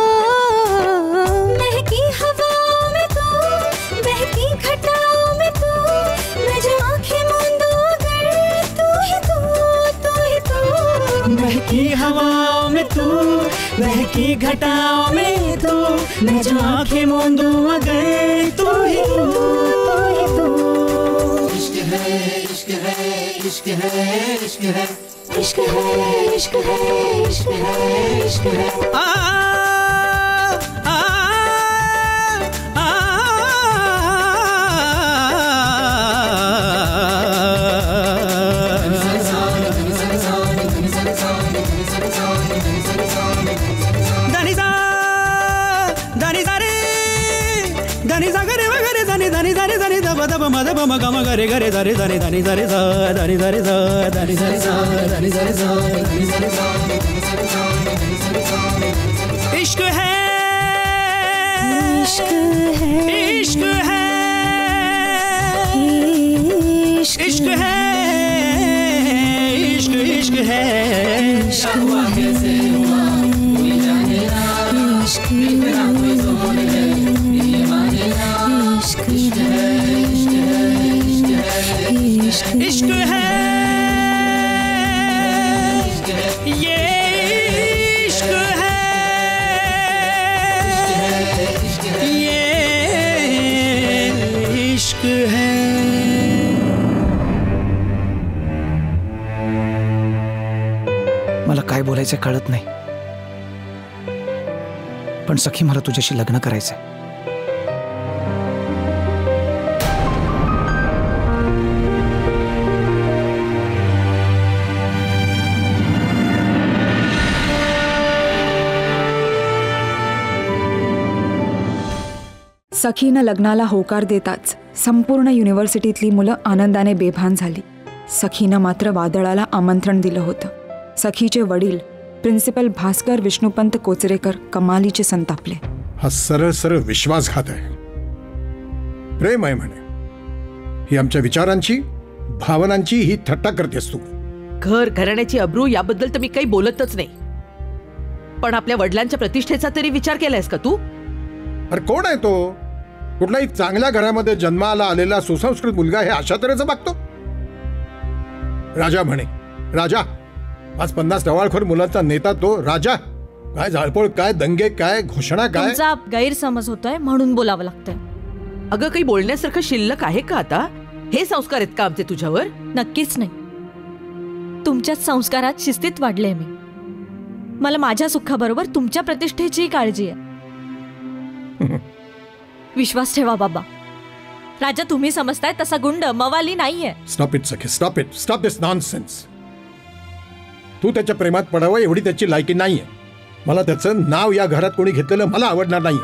महकी हवाओं में तू बहकी घटाओं में तू मैं जो आंखें मूंदूं अगर तू ही तू महकी हवाओं में तू बहकी घटाओं में तू मैं जो आंखें मूंदूं अगर तू ही तू इश्क है इश्क है इश्क है इश्क है इश्क है इश्क है इश्क है इश्क है आ आ दब मद बम गम गरे गरे धरे धरे धनी धरे सा धनी धरे सा धनी धरे सा धनी धरे सा धनी धरे सा इश्क है इश्क है इश्क है इश्क है इश्क इश्क है इश्क हुआ कैसे हुआ कोई जाने ना इश्क मेरा कोई जोर है ये माने ना इश्क है इश्क है ये इश्क है ये इश्क है मला काय बोलायचं कळत नाही पण सखी मला तुझ्याशी लग्न करायचंय सखीनं लग्नाला होकार देताच संपूर्ण युनिव्हर्सिटीतली मुलं आनंदाने बेभान झाली. सखीनं मात्र वादळाला आमंत्रण दिलं होतं. सखीचे वडील प्रिन्सिपल भास्कर विष्णुपंत कोचरेकर कमालीचे संतापले. हा सरळ सरळ विश्वासघात आहे. प्रेम आहे म्हणे, ही आमच्या विचारांची भावनांची ही थट्टा करतेस तू. घर घराण्याची अब्रू याबद्दल तर मी काही बोलतच नाही, पण आपल्या वडिलांच्या प्रतिष्ठेचा तरी विचार केलायस का तू? अरे कोण आहे तो? कुठलाही चांगल्या घरामध्ये जन्माला आलेला सुसंस्कृत मुलगा हे अशा तऱ्हेचं बघतो? राजा म्हणे, राजा. आज 50 टवाळखोर मुलांचा नेता तो राजा. काय झाळपोळ, काय दंगे, काय घोषणा, काय? तुमचा गैरसमज होतोय म्हणून बोलावं लागतंय. अगं काही बोलण्यासारखं शिल्लक आहे का आता? हे संस्कार आहेत का आमचे तुझ्यावर? नक्कीच नाही. तुमच्याच संस्कारात शिस्तीत वाढले मी. मला माझ्या सुखाबरोबर तुमच्या प्रतिष्ठेची काळजी आहे. विश्वास ठेवा बाबा. राजा तुम्ही समजताय तसा गुंड मवाली नाहीये. स्टॉप इट सखे, stop it, stop this nonsense. तू त्याच्या प्रेमात पडावं एवढी त्याची लायकी नाहीये. मला त्याचं नाव या घरात कोणी घेतलेलं मला आवडणार नाही.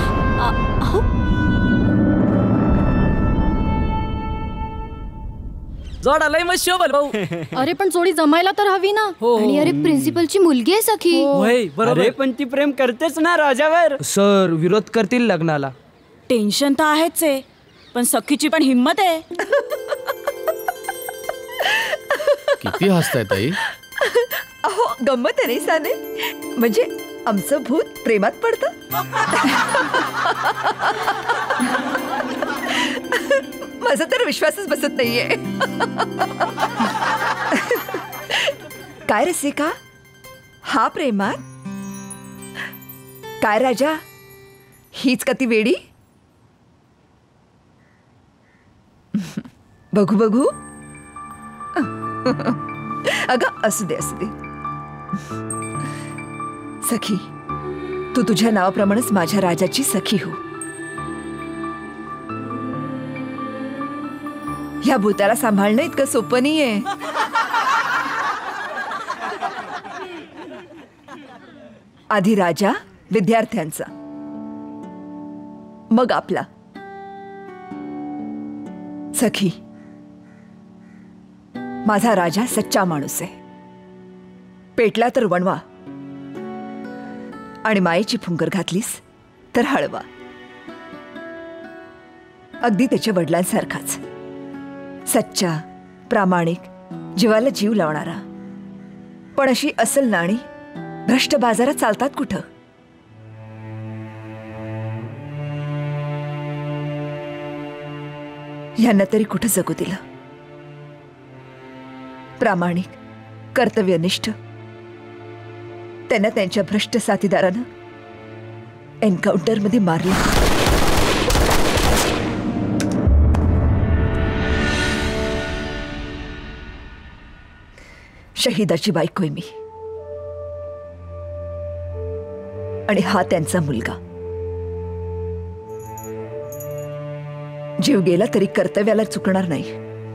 जोड आलाय मग शोभल भाऊ. अरे पण जोडी जमायला तर हवी ना. आणि अरे प्रिन्सिपलची मुलगी आहे सखी. अरे पण ती प्रेम करतेच ना राजावर. सर विरोध करतील लग्नाला. टेन्शन तर आहेच आहे, पण सखीची पण हिम्मत आहे. किती हसताय ताई. अहो गंमत आहे रे साने. म्हणजे आमचं भूत प्रेमात पडतं. माझा तर विश्वासच बसत नाहीये. काय रसिका, हा प्रेमात? काय राजा, हीच का ती वेडी? बघू बघू. अगं असू दे असू दे. सखी, तू तुझ्या नावाप्रमाणेच माझ्या राजाची सखी हो. या भूताला सांभाळणं इतकं सोपं नाहीये. आधी राजा विद्यार्थ्यांचा, मग आपला. सखी, माझा राजा सच्चा माणूस आहे. पेटला तर वणवा आणि मायेची फुंकर घातलीस तर हळवा. अगदी त्याच्या वडिलांसारखाच. सच्चा, प्रामाणिक, जीवाला जीव लावणारा. पण अशी असल नाणी भ्रष्ट बाजारात चालतात कुठं? यांना तरी कुठं जगू दिलं? प्रामाणिक, कर्तव्यनिष्ठ. त्यांना त्यांच्या भ्रष्ट साथीदारानं एन्काउंटरमध्ये मारलं. शहीदाची बायकोय मी, आणि हा त्यांचा मुलगा. जीव गेला तरी कर्तव्याला चुकणार नाही.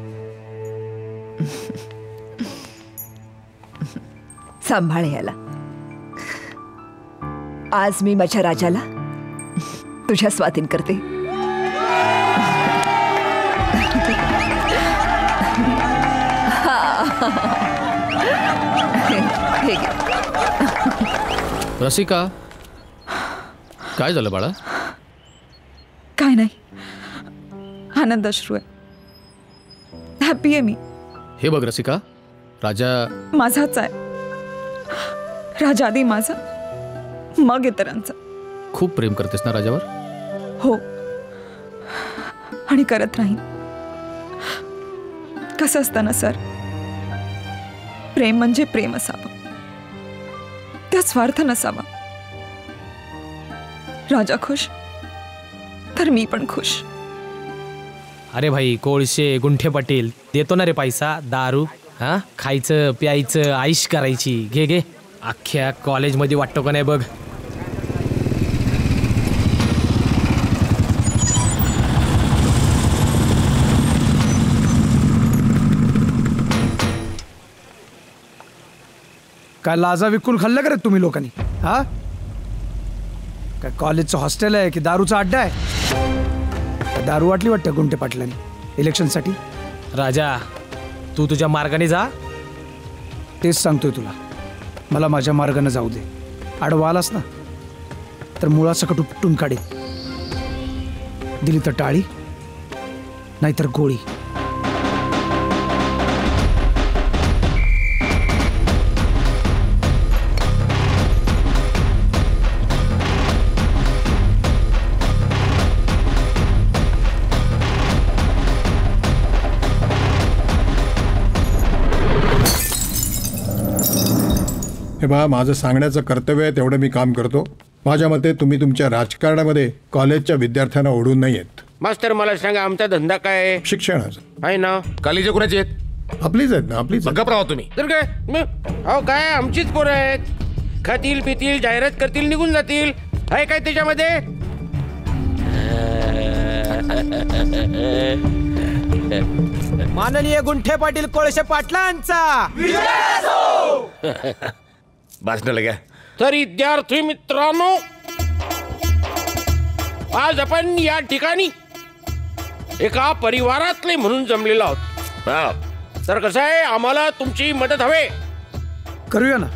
सांभाळ याला. आज मी माझ्या राजाला तुझ्या स्वाधीन करते. रसिका, काय झालं बाळा? काय नाही, आनंद अश्रू आहे. हॅपी आहे मी. हे बघ रसिका, राजा माझाच आहे. राजा आधी माझा, मग इतरांचा. खूप प्रेम करतेस ना राजावर? हो, आणि करत राहीन. कसं असतं ना सर, प्रेम म्हणजे प्रेम असावं, त्यात स्वार्थ नसावा. राजा खुश तर मी पण खुश. अरे भाई कोळशे, गुंठे पाटील, देतो ना रे पैसा. दारू, हा, खायचं प्यायचं, आईश करायची. घे घे. अख्ख्या कॉलेजमध्ये वाटतो का नाही बघ. काय लाजा विकून खाल्लं का रे तुम्ही लोकांनी? हा, काय कॉलेजचं हॉस्टेल आहे की दारूचा अड्डा आहे? दारू वाटली वाटतं गुंठे पाटलांनी इलेक्शनसाठी. राजा, तू तुझ्या मार्गाने जा. तेच सांगतोय तुला, मला माझ्या मार्गाने जाऊ दे. आडवा आलास ना तर मुळासकट उपटून काढेल. दिली तर टाळी, नाहीतर गोळी. हे बा, माझं सांगण्याचं कर्तव्य आहे तेवढं मी काम करतो. माझ्या मते तुम्ही तुमच्या राजकारणामध्ये कॉलेजच्या विद्यार्थ्यांना ओढून नाही येत. मास्तर मला सांगा, आमचा धंदा काय आहे? शिक्षणाचा आहे ना. कॉलेज कुणाची आहेत? आपलीच आहेत ना. आपलीच गप्प राहा तुम्ही. तर काय, अहो काय आमचीच पोरं आहेत. खातील पितील जाहिरात करतील निघून जातील. आहे काय त्याच्यामध्ये? माननीय गुंठे पाटील कोळशे पाटलांचा भाषणाला घ्या. तर विद्यार्थी मित्रांनो, आज आपण या ठिकाणी एका परिवारातले म्हणून जमलेलो आहोत. हा, तर कसं आहे, आम्हाला तुमची मदत हवे. करूया ना.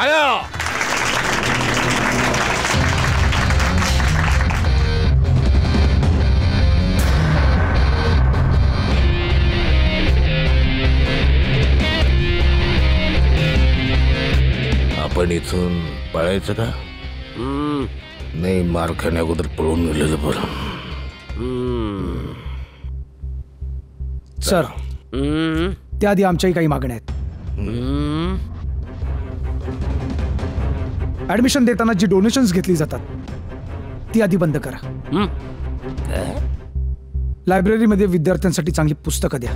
आपण इथून पळायचं का? नाही, मार खाण्या अगोदर पळून गेलेलं बरं. सर, त्याआधी आमच्याही काही मागण्या आहेत. ऍडमिशन देताना जी डोनेशन्स घेतली जातात ती आधी बंद करा. लायब्ररीमध्ये विद्यार्थ्यांसाठी चांगली पुस्तकं द्या.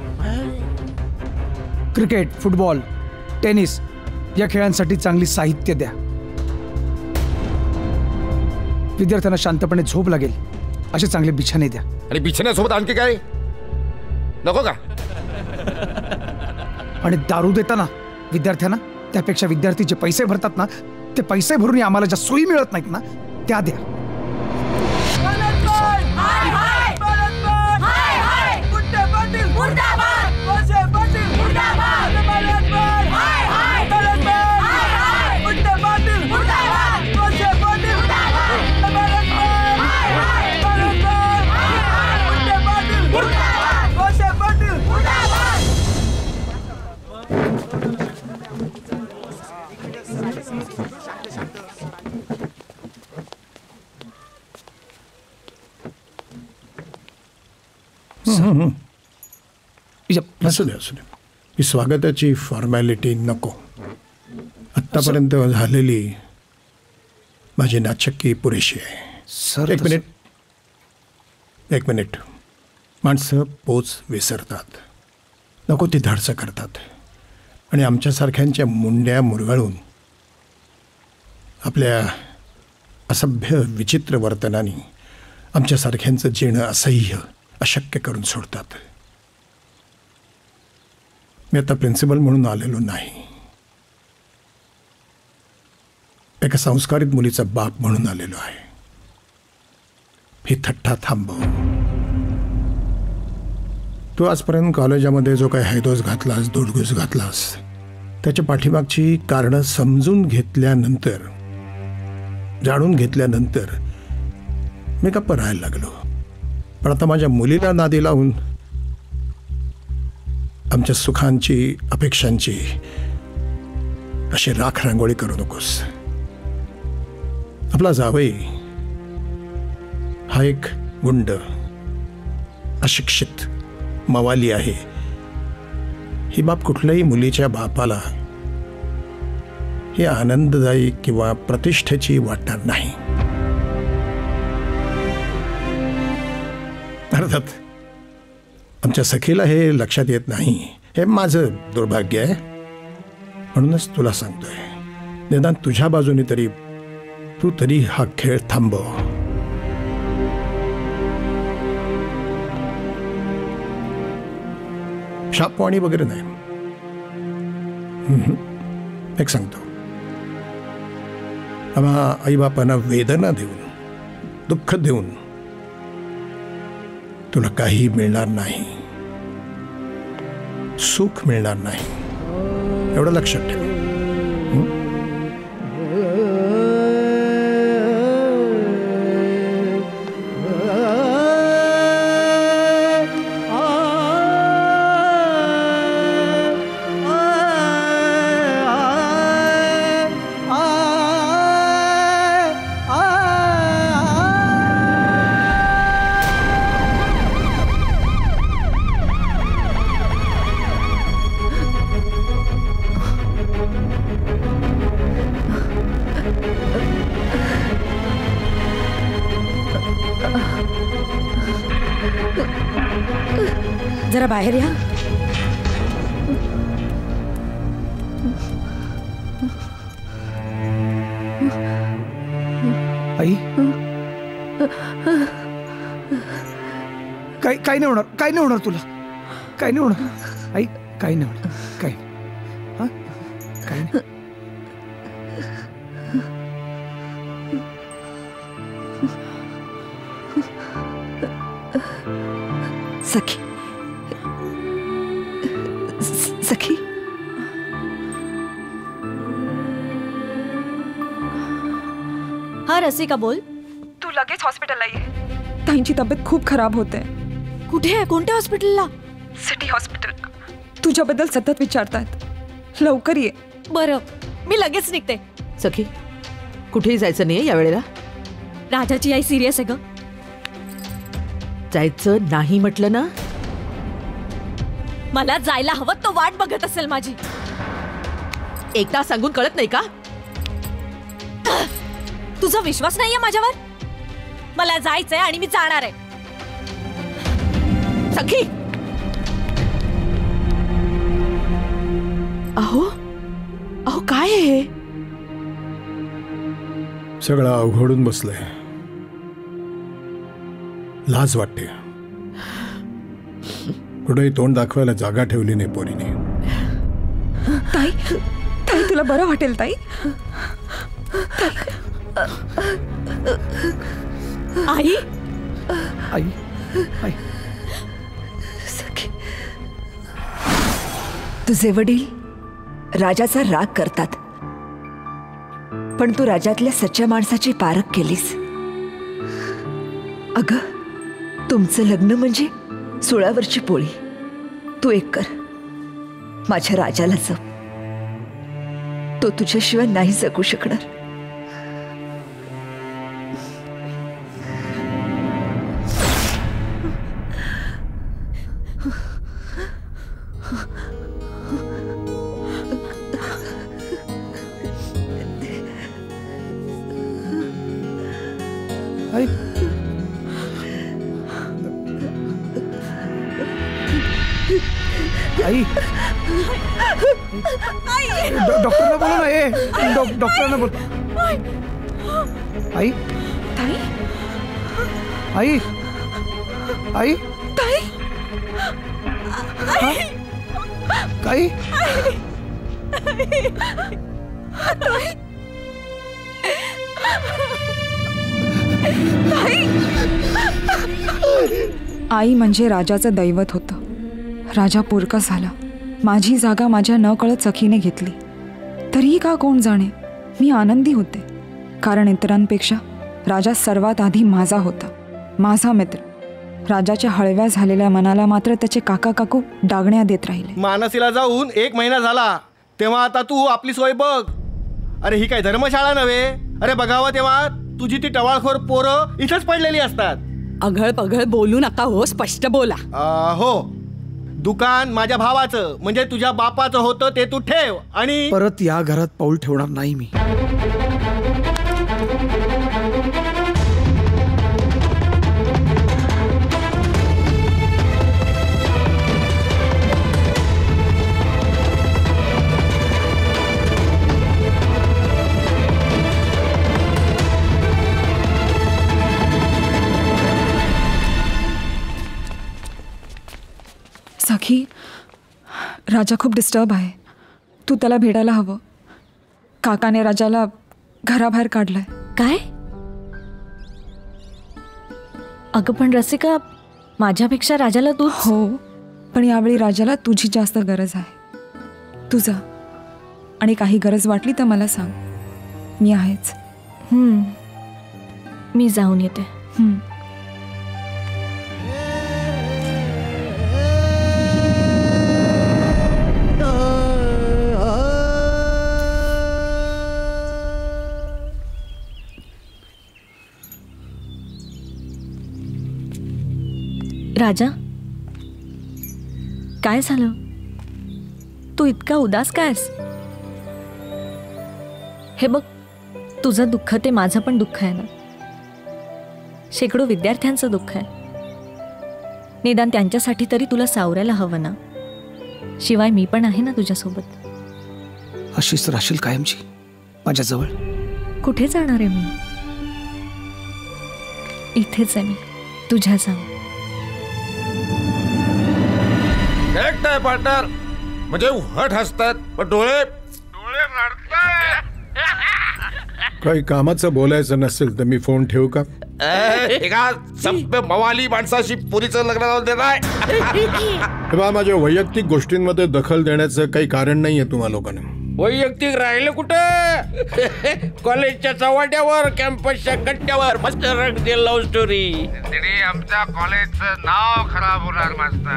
क्रिकेट, फुटबॉल, टेनिस या खेळांसाठी चांगली साहित्य द्या. विद्यार्थ्यांना शांतपणे झोप लागेल असे चांगले बिछाने द्या. आणि बिछाण्यासोबत आणखी काय नको का? आणि दारू देताना विद्यार्थ्यांना त्यापेक्षा विद्यार्थी जे पैसे भरतात ना, ते पैसे भरून आम्हाला ज्या सोयी मिळत नाहीत ना त्या द्या. असू दे असू दे. ही स्वागताची फॉर्मॅलिटी नको. आत्तापर्यंत झालेली माझी नाचक्की पुरेशी आहे. सर, एक मिनिट. माणसं पोच विसरतात, नको ती धाडसं करतात आणि आमच्यासारख्यांच्या मुंड्या मुरगाळून आपल्या असभ्य विचित्र वर्तनाने आमच्यासारख्यांचं जीणं असह्य अशक्य करून सोडतात. मी आता प्रिन्सिपल म्हणून आलेलो नाही, एका संस्कारित मुलीचा बाप म्हणून आलेलो आहे. ही थट्टा थांबव. तू आजपर्यंत कॉलेजामध्ये जो काही हैदोस घातलास, दोडगूस घातलास, त्याच्या पाठीमागची कारणं समजून घेतल्यानंतर, जाणून घेतल्यानंतर मी गप्प राहायला लागलो. पण आता माझ्या मुलीला नादी लावून आमच्या सुखांची, अपेक्षांची अशी राख रांगोळी करू नकोस. आपला जावई हा एक गुंड, अशिक्षित मवाली आहे. ही बाब कुठल्याही मुलीच्या बापाला ही आनंददायी किंवा प्रतिष्ठेची वाटणार नाही. अर्थात आमच्या सखीला हे लक्षात येत नाही, हे माझं दुर्भाग्य आहे. म्हणूनच तुला सांगतोय, निदान तुझ्या बाजूने तरी तू तरी हा खेळ थांबव. शापवाणी वगैरे नाही. एक सांगतो, आम्हा आईबापांना वेदना देऊन, दुःख देऊन तुला काही मिळणार नाही, सुख मिळणार नाही. एवढं लक्षात ठेव. जरा बाहेर या. आई काही नाही होणार, काही नाही होणार तुला, काही नाही होणार आई, काही नाही होणार, काही हा काही नाही. सखी सखी हा रसिका बोल. तू लगेच हॉस्पिटलला ये. ताईंची तब्येत खूप खराब होते. कुठे आहे? कोणत्या हॉस्पिटलला? City hospital. तुझ्याबद्दल सतत विचारतात. लवकर ये. बरं, मी लगेच निघते. सखी कुठेही जायचं नाही या वेळेला. राजाची आई सिरियस आहे ग. जायचं नाही म्हटलं ना. मला जायला हवं, तो वाट बघत असेल माझी. एकदा सांगून कळत नाही का? तुझा विश्वास नाहीये माझ्यावर? मला जायचंय आणि मी जाणार आहे. सखी अहो अहो काय आहे? सगळं अवघडून बसलंय. लाज वाटते. कुठेही तोंड दाखवायला जागा ठेवली नाही पोरीने. ताई ताई तुला बरं वाटेल ताई. आई आई आई सखी तुझे वडील राजाचा राग करतात, पण तू राजातल्या सच्च्या माणसाची पारख केलीस. अगं तुमचं लग्न म्हणजे सोळावरची पोळी. तू एक कर, माझ्या राजाला जप. तो तुझ्याशिवाय नाही जगू शकणार. आई डॉक्टरना बोलो ना. ए डॉक्टरना बोल. आई आई आई ताई काही आई म्हणजे राजाचं दैवत होतं. राजा पोरका झाला. माझी जागा माझ्या न कळत सखीने घेतली. तरीही का कोण जाणे, मी आनंदी होते. कारण इतरांपेक्षा राजा सर्वात आधी माझा होता, माझा मित्र. राजाच्या हळव्या झालेल्या मनाला मात्र त्याचे काका काकू डागण्या देत राहिले. मानसीला जाऊन 1 महिना झाला, तेव्हा आता तू आपली सोय बघ. अरे ही काय धर्मशाळा नव्हे. अरे बघावं तेव्हा तुझी ती टवाळखोर पोरं इथंच पडलेली असतात. अघळ पघळ बोलू नका हो, स्पष्ट बोला. हो, दुकान माझ्या भावाचं म्हणजे तुझ्या बापाचं होतं ते तू ठेव आणि परत या घरात पाऊल ठेवणार नाही मी. सखी, राजा खूप डिस्टर्ब आहे. तू त्याला भेटायला हवं. काकाने राजाला घराबाहेर काढलंय. काय? अगं पण रसिका, माझ्यापेक्षा राजाला तू. हो, पण यावेळी राजाला तुझी जास्त गरज आहे. तू जा आणि काही गरज वाटली तर मला सांग, मी आहेच. मी जाऊन येते. राजा, काय झालं? तू इतका उदास कायस? हे बघ, तुझं दुःख ते माझं पण दुःख आहे ना. शेकडो विद्यार्थ्यांचं दुःख आहे. निदान त्यांच्यासाठी तरी तुला सावरायला हवं ना. शिवाय मी पण आहे ना तुझ्यासोबत. अशीच राहशील कायमची माझ्याजवळ? कुठे जाणार आहे मी? इथेच आहे मी, तुझ्या जाऊन. करेक्ट आहे पार्टनर. म्हणजे हट हसतात पण डोळे काही कामाचं बोलायचं नसेल तर मी फोन ठेवू का? एका सभ्य मवाली माणसाशी पुरीचं लग्न लावून देताय. तेव्हा माझ्या वैयक्तिक गोष्टींमध्ये दखल देण्याचं काही कारण नाहीये तुम्हा लोकांना. वैयक्तिक राहिलं कुठं? कॉलेजच्या चव्हाट्यावर, कॅम्पसच्या कट्ट्यावर मस्त रंगते लव्ह स्टोरी. तरी आमच्या कॉलेजचं नाव खराब होणार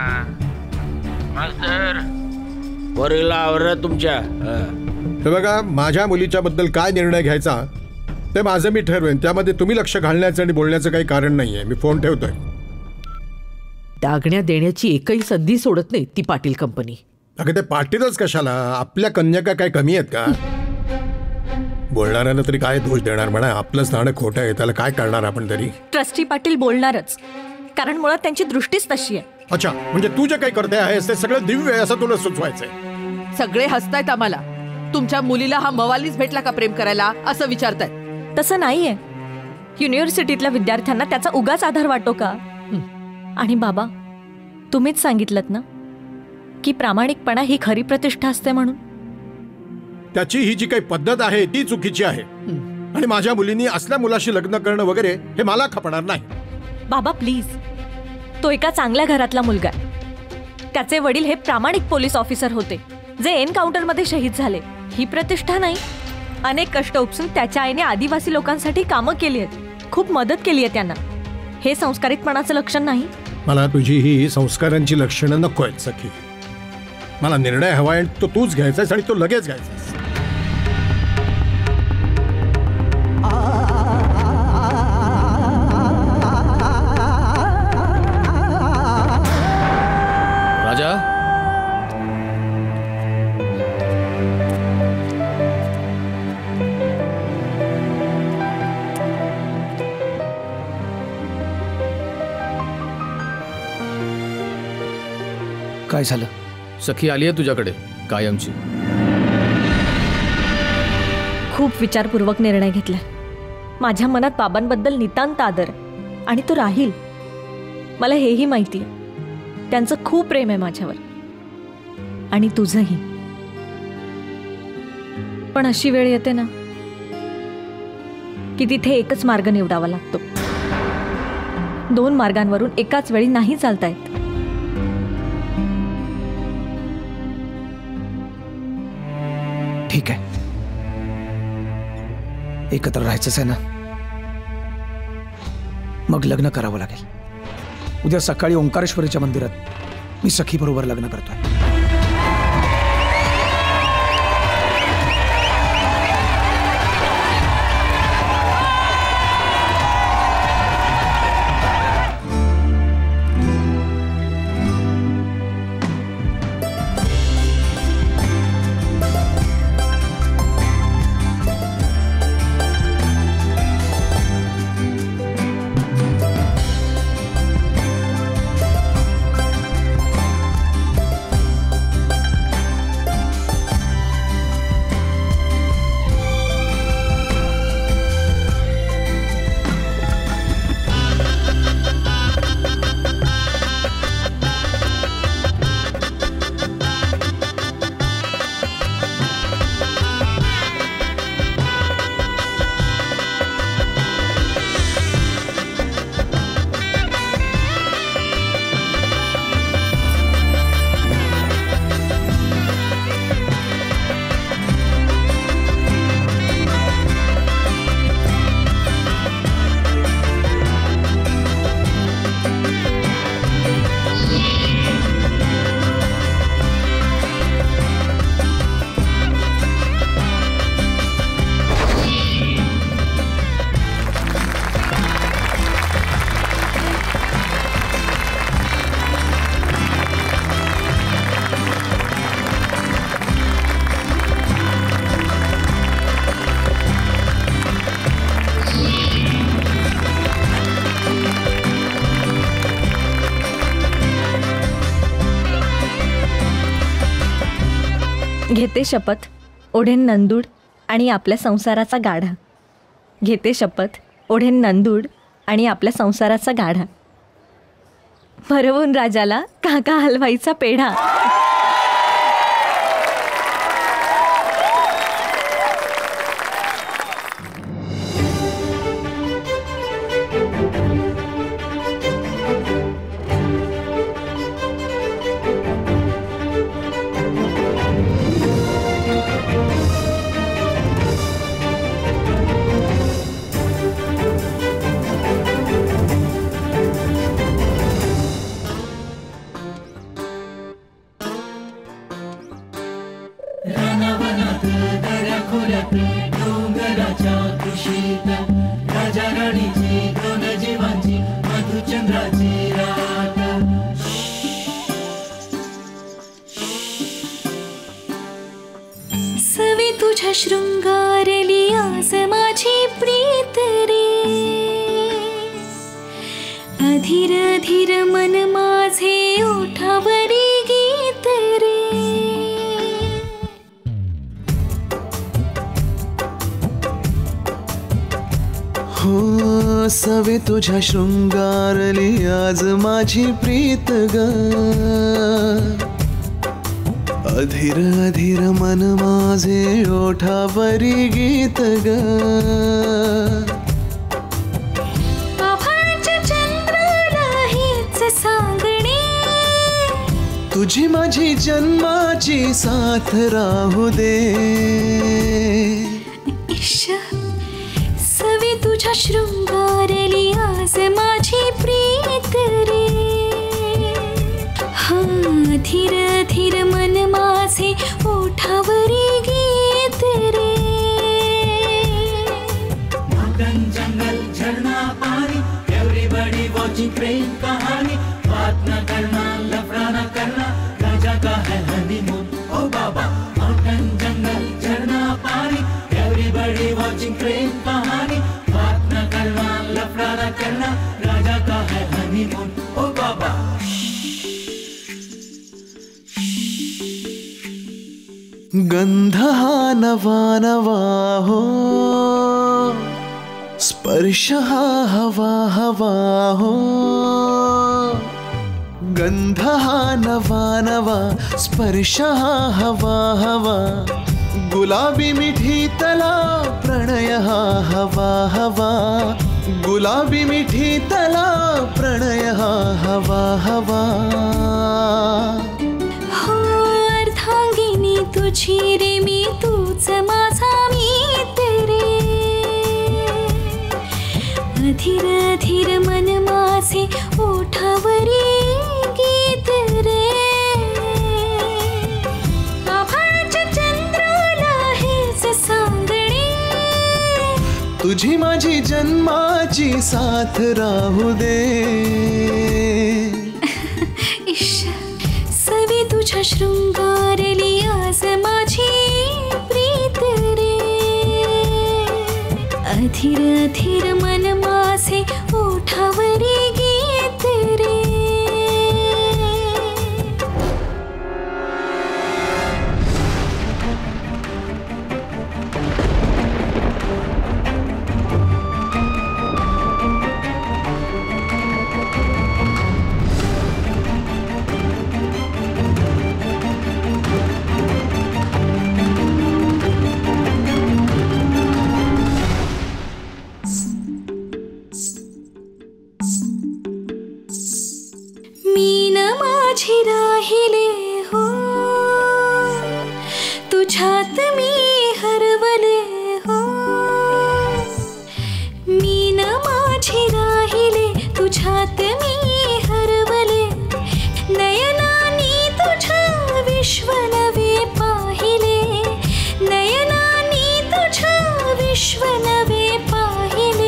मास्तर. पोरीला आवडलं तुमच्या. हे बघा, माझ्या मुलीच्या बद्दल काय निर्णय घ्यायचा ते माझं मी ठरवेन. त्यामध्ये तुम्ही लक्ष घालण्याचं आणि बोलण्याचं काही कारण नाहीये. मी फोन ठेवतोय. दागण्या देण्याची एकही संधी सोडत नाही ती पाटील कंपनी. अगं ते पाटीलच कशाला? आपल्या कन्या काय कमी आहेत का? बोलणाऱ्याला तरी काय दोष देणार म्हणा? आपलंच नाणं खोटं आहे, त्याला काय करणार आपण तरी? ट्रस्टी पाटील बोलणारच, कारण मुळात त्यांची दृष्टीच तशी आहे. अच्छा, म्हणजे तू जे काही करते आहेस ते सगळं दिव्य आहे असं तुला सुचवायचंय? सगळे हसतायत आम्हाला. तुमच्या मुलीला हा मवालीच भेटला का प्रेम करायला असं विचारतायत. तसं नाहीये. युनिव्हर्सिटीतल्या विद्यार्थ्यांना त्याचा उगाच आधार वाटतो का? आणि बाबा, तुम्हीच सांगितलं ना की प्रामाणिकपणा ही खरी प्रतिष्ठा असते म्हणून. त्याची ही जी काही पद्धत आहे ती चुकीची आहे. आणि माझ्या मुलींनी असल्या मुलाशी लग्न करणं वगैरे हे मला खपणार नाही. बाबा प्लीज, तो एका चांगल्या घरातला मुलगा आहे. त्याचे वडील हे प्रामाणिक पोलीस ऑफिसर होते जे एन्काउंटरमध्ये शहीद झाले. ही प्रतिष्ठा नाही. अनेक कष्ट उपसून त्याच्या आईने आदिवासी लोकांसाठी कामं केली आहेत, खूप मदत केली आहे त्यांना. हे संस्कारितपणाचं लक्षण नाही. मला तुझी ही संस्कारांची लक्षणं नको आहेत सखी. मला निर्णय हवा आहे तो तूच घ्यायचास आणि तो लगेच घ्यायचास. राजा, काय झालं? सखी आली आहे तुझ्याकडे कायमची. खूप विचारपूर्वक निर्णय घेतलाय. माझ्या मनात बाबांबद्दल नितांत आदर आणि तो राहील. मला हेही माहिती आहे त्यांचं खूप प्रेम आहे माझ्यावर आणि तुझंही. पण अशी वेळ येते ना की तिथे एकच मार्ग निवडावा लागतो. दोन मार्गांवरून एकाच वेळी नाही चालता येत. ठीक आहे, एकत्र राहायचंच आहे ना, मग लग्न करावं लागेल. उद्या सकाळी ओंकारेश्वरीच्या मंदिरात मी सखी बरोबर लग्न करतोय. घेते शपथ, ओढेन नंदूड आणि आपल्या संसाराचा गाढा. घेते शपथ, ओढेन नंदूड आणि आपल्या संसाराचा गाढा. भरवून राजाला काका हलवाईचा पेढा. सवे तुझ्या शृंगारली आज माझी प्रीत रे, अधीर अधीर मन माझे ओठावरी गीत रे. हो सवे तुझ्या शृंगारली आज माझी प्रीत ग, अधीर अधीर मन माझे ओठावरी गीत ग. आभाळाच्या चंद्राला हेच सांगणे, तुझी माझी जन्माची साथ राहू दे. इश सवे तुझ्या शृंगारली आज माझी प्रीत रे, हा धीर धीर मन माझे ओठावरी गीत रे. माउंटेन जंगल झरना पानी, एवरीबॉडी वॉचिंग प्रेम कहानी. बात न करना लफड़ा न करना, राजा का है हनीमून ओ बाबा. माउंटेन जंगल झरना पानी, एवरीबॉडी वॉचिंग प्रेम कहानी. बात न करना लफड़ा न करना, राजा का है हनीमून ओ बाबा. गंध हा नवा नवा हो, स्पर्श हा हवा हवा हो. गंध हा नवा नवा, स्पर्श हा हवा हवा. गुलाबी मिठी तला, प्रणय हा हवा हवा. गुलाबी मिठी तला, प्रणय हा हवा हवा. तुझी रे मी तूच माझा मीत रे, अधीर अधीर मन माझे ओठावरी गीत रे. आभाळाच्या चंद्राला हेच सांगणे, तुझी माझी जन्माची साथ राहू दे. इश सवे तुझ्या शृंगारली आज माझी प्रीत रे, अधीर अधीर मन माझे ओठावरी गीत रे. माझी राहिले हो, तुझ्यात मी हरवले हो. मी न माझी राहिले, तुझ्यात मी हरवले. नयनानी तुझ्या विश्व नवे पाहिले, नयनानी तुझ्या विश्व नवे पाहिले.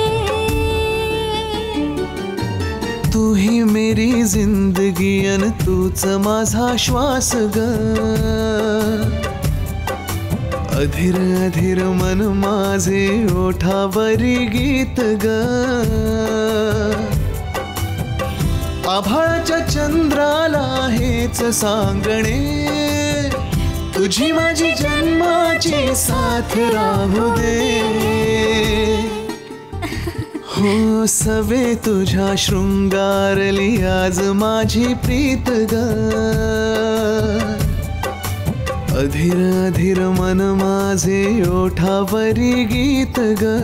तू ही मेरी जिंदगी अन तूच माझा श्वास ग. अधीर अधीर मन माझे ओठावरी गीत ग. आभाळाच्या चंद्राला हेच सांगणे, तुझी माझी जन्माची साथ राहू दे. हो सवे तुझ्या शृंगारली आज माझी प्रीत ग अधीर अधीर मन माझे ओठावरी गीत ग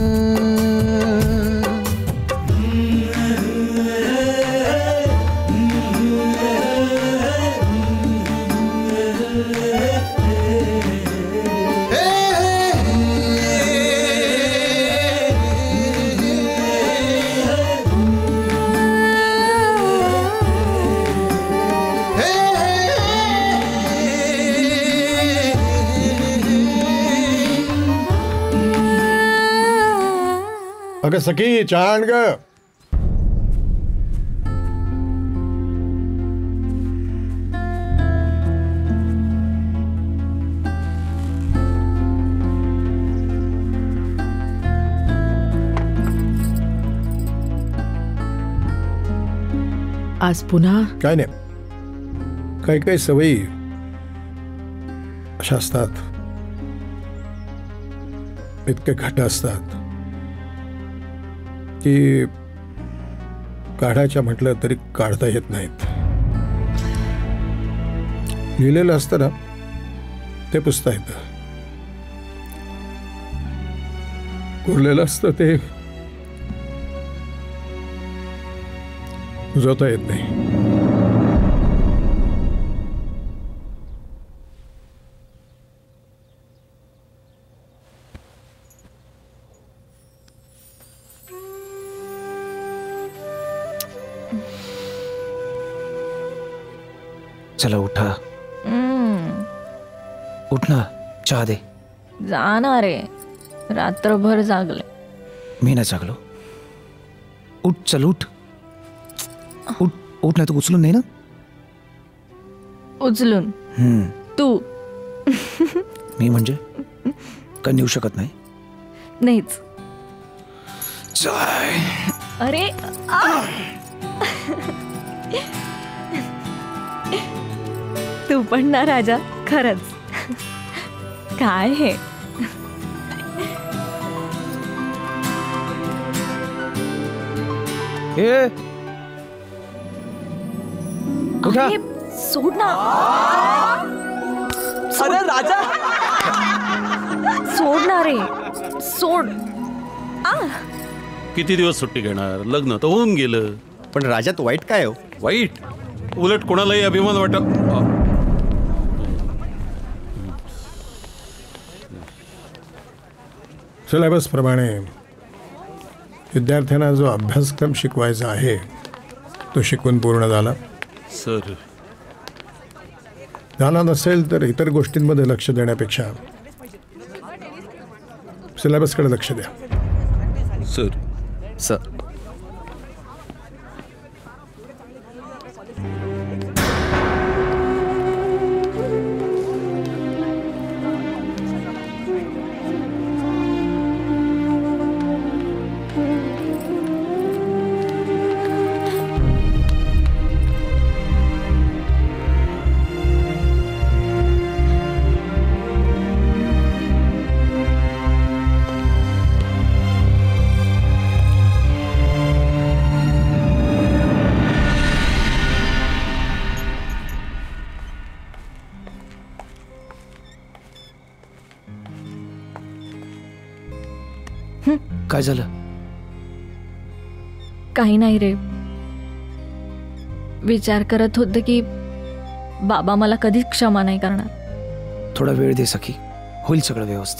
अगं सखी चहा आण ग. आज पुन्हा काय नाही, काही काही सवयी अशा असतात, इतके घट असतात की काढायच्या म्हटलं तरी काढता येत नाहीत. लिहिलेलं असतं ना ते पुसता येतं, कोरलेलं असतं ते बुजवता येत नाही. चला उठा, उठ ना, चहा दे. जाणार रे, रात्रभर जागले. मी नाही जागलो. उठ, चल उठ, उठ उठ. नाही तू उचलून नाही ना. उचलून तू मी म्हणजे का नेऊ शकत नाही. नाहीच. जाय. अरे तू पण ना राजा, खरंच. काय हे उठा. सोड ना. अरे राजा, सोड ना रे, सोड. किती दिवस सुट्टी घेणार, लग्न तर होऊन गेलं. पण राजात वाईट काय हो? वाईट उलट कोणालाही अभिमान वाटत. सिलेबस प्रमाणे विद्यार्थ्यांना जो अभ्यासक्रम शिकवायचा आहे तो शिकवून पूर्ण झाला. सर झाला नसेल तर इतर गोष्टींमध्ये लक्ष देण्यापेक्षा सिलेबसकडे लक्ष द्या. सर. सर काय झालं? काही नाही रे. विचार करत होते की बाबा मला कधीच क्षमा नाही करणार. थोडा वेळ दे सखी, होईल सगळं व्यवस्थित.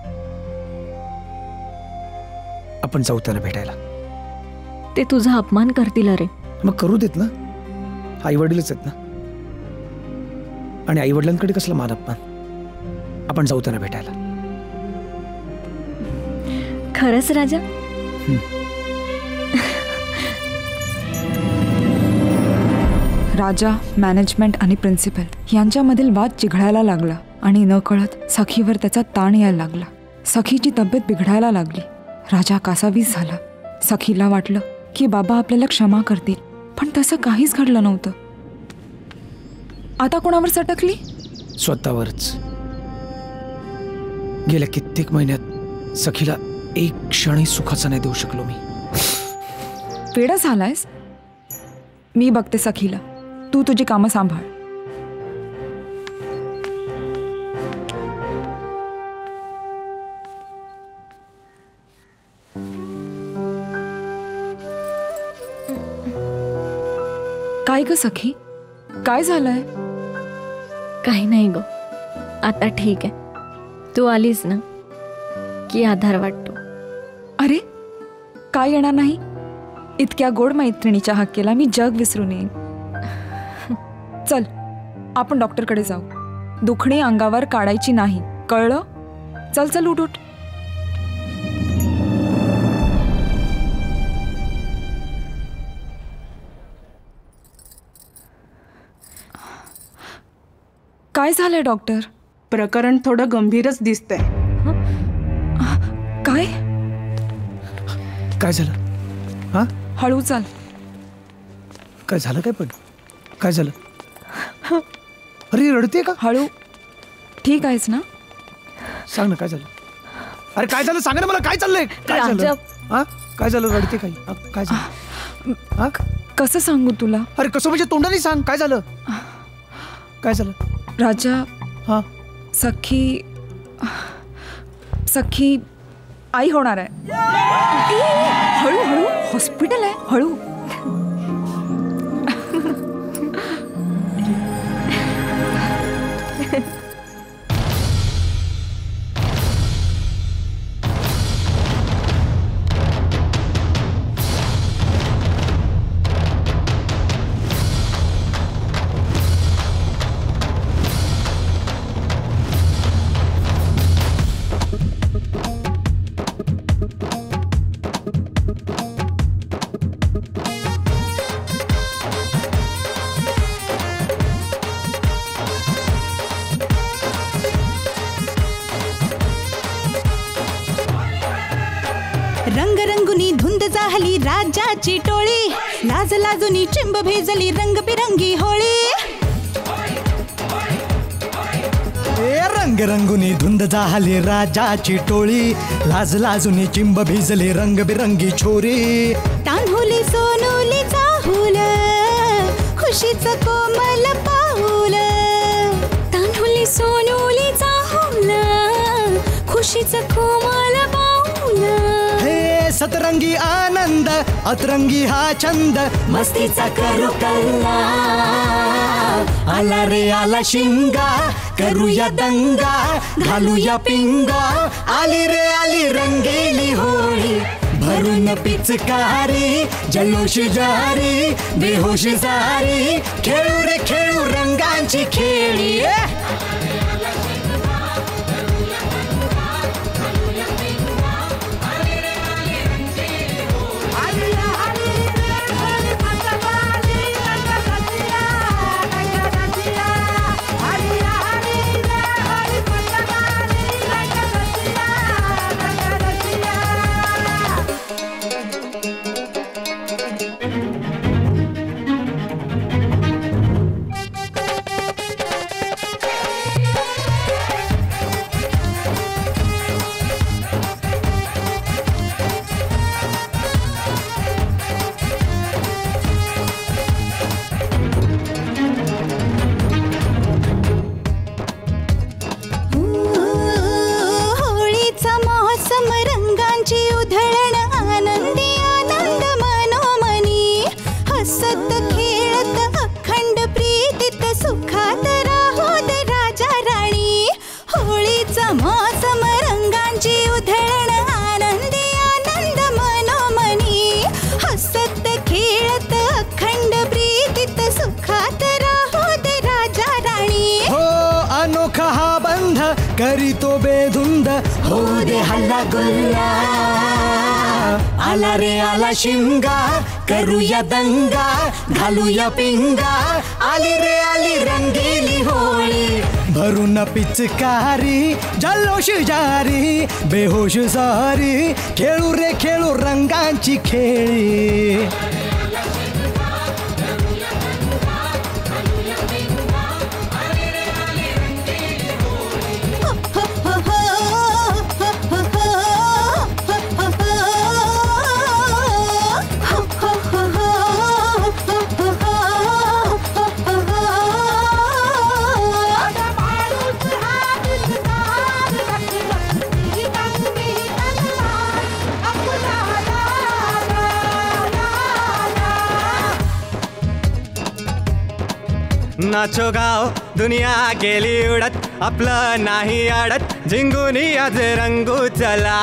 आपण जाऊ त्यांना भेटायला. ते तुझा अपमान करतील अरे. मग करू देत ना, आई वडीलच आहेत ना. आणि आई वडिलांकडे कसला मान अपमान. आपण जाऊ त्यांना भेटायला. खरंच राजा? राजा, मॅनेजमेंट आणि प्रिन्सिपल यांच्यामधील वाद चिघळायला लागला आणि नकळत सखीवर त्याचा ताण यायला लागला. सखीची तब्येत बिघडायला लागली. राजा कासावीस झाला. सखीला वाटलं की बाबा आपल्याला क्षमा करतील, पण तसं काहीच घडलं नव्हतं. आता कोणावर सटकली? स्वतःवरच. गेल्या कित्येक महिन्यात सखीला एक क्षणही सुखाचा नाही देऊ शकलो मी. वेडा झालायस? मी बघते सखीला, तू तुझी कामं सांभाळ. काय ग सखी, काय झालंय? काही नाही ग, आता ठीक आहे. तू आलीस ना की आधार वाटतो. अरे काय येणार नाही? इतक्या गोड मैत्रिणीच्या हक्केला मी जग विसरून येईन. चल आपण डॉक्टरकडे जाऊ. दुखणी अंगावर काढायची नाही, कळलं? चल चल उठ उठ. काय झालंय डॉक्टर? प्रकरण थोडं गंभीरच दिसतंय. काय काय झालं? हा, हळू चाल. काय झालं? काय पण काय झालं? अरे रडते का? हळू. ठीक आहेस ना? सांग ना काय झालं? अरे काय झालं सांग ना मला, काय चाललंय? काय झालं? हा, काय झालं? रडते काही? काय झालं? कसं सांगू तुला? अरे कसं म्हणजे तोंडाने सांग, काय झालं? काय झालं राजा? हा, सखी आई होणार आहे. हळू हळू, हॉस्पिटल आहे, हळू. रंगरंगुनी धुंद झाली राजाची टोळी, लाज लाजुनी चिंब भेजली रंगबिरंगी होळी. रंगरंगुनी धुंद झाली राजाची टोळी, लाज लाजुनी चिंब भिजली रंगबिरंगी छोरी. तान्हुली सोनुली चाहुल, खुशीच कोमल पाऊल. तान्हुली सोनुली चाहुल, खुशीच कोमल पाऊल. हे सतरंगी आनंद, अतरंगी हा छंद, मस्तीचा करू कल्ला. आला रे आला शिंगा, करूया दंगा, घालूया पिंगा. आली रे आली रंगेली होळी, भरून पिचकारी, जल्लोष जारी, बेहोश सारी. खेळू रे खेळू रंगांची खेळी. करी तो बेधुंद, हो दे हल्ला गुल्ला. आला रे आला शिंगा, करूया दंगा, घालूया पिंगा. आली रे आली रंगेली होळी, भरून पिचकारी, जल्लोष जारी, बेहोश सारी. खेळू रे खेळू रंगांची खेळी. नाचो गाव दुनिया गेली उडत आपलं नाही अडत झिंगुनी आज रंगू चला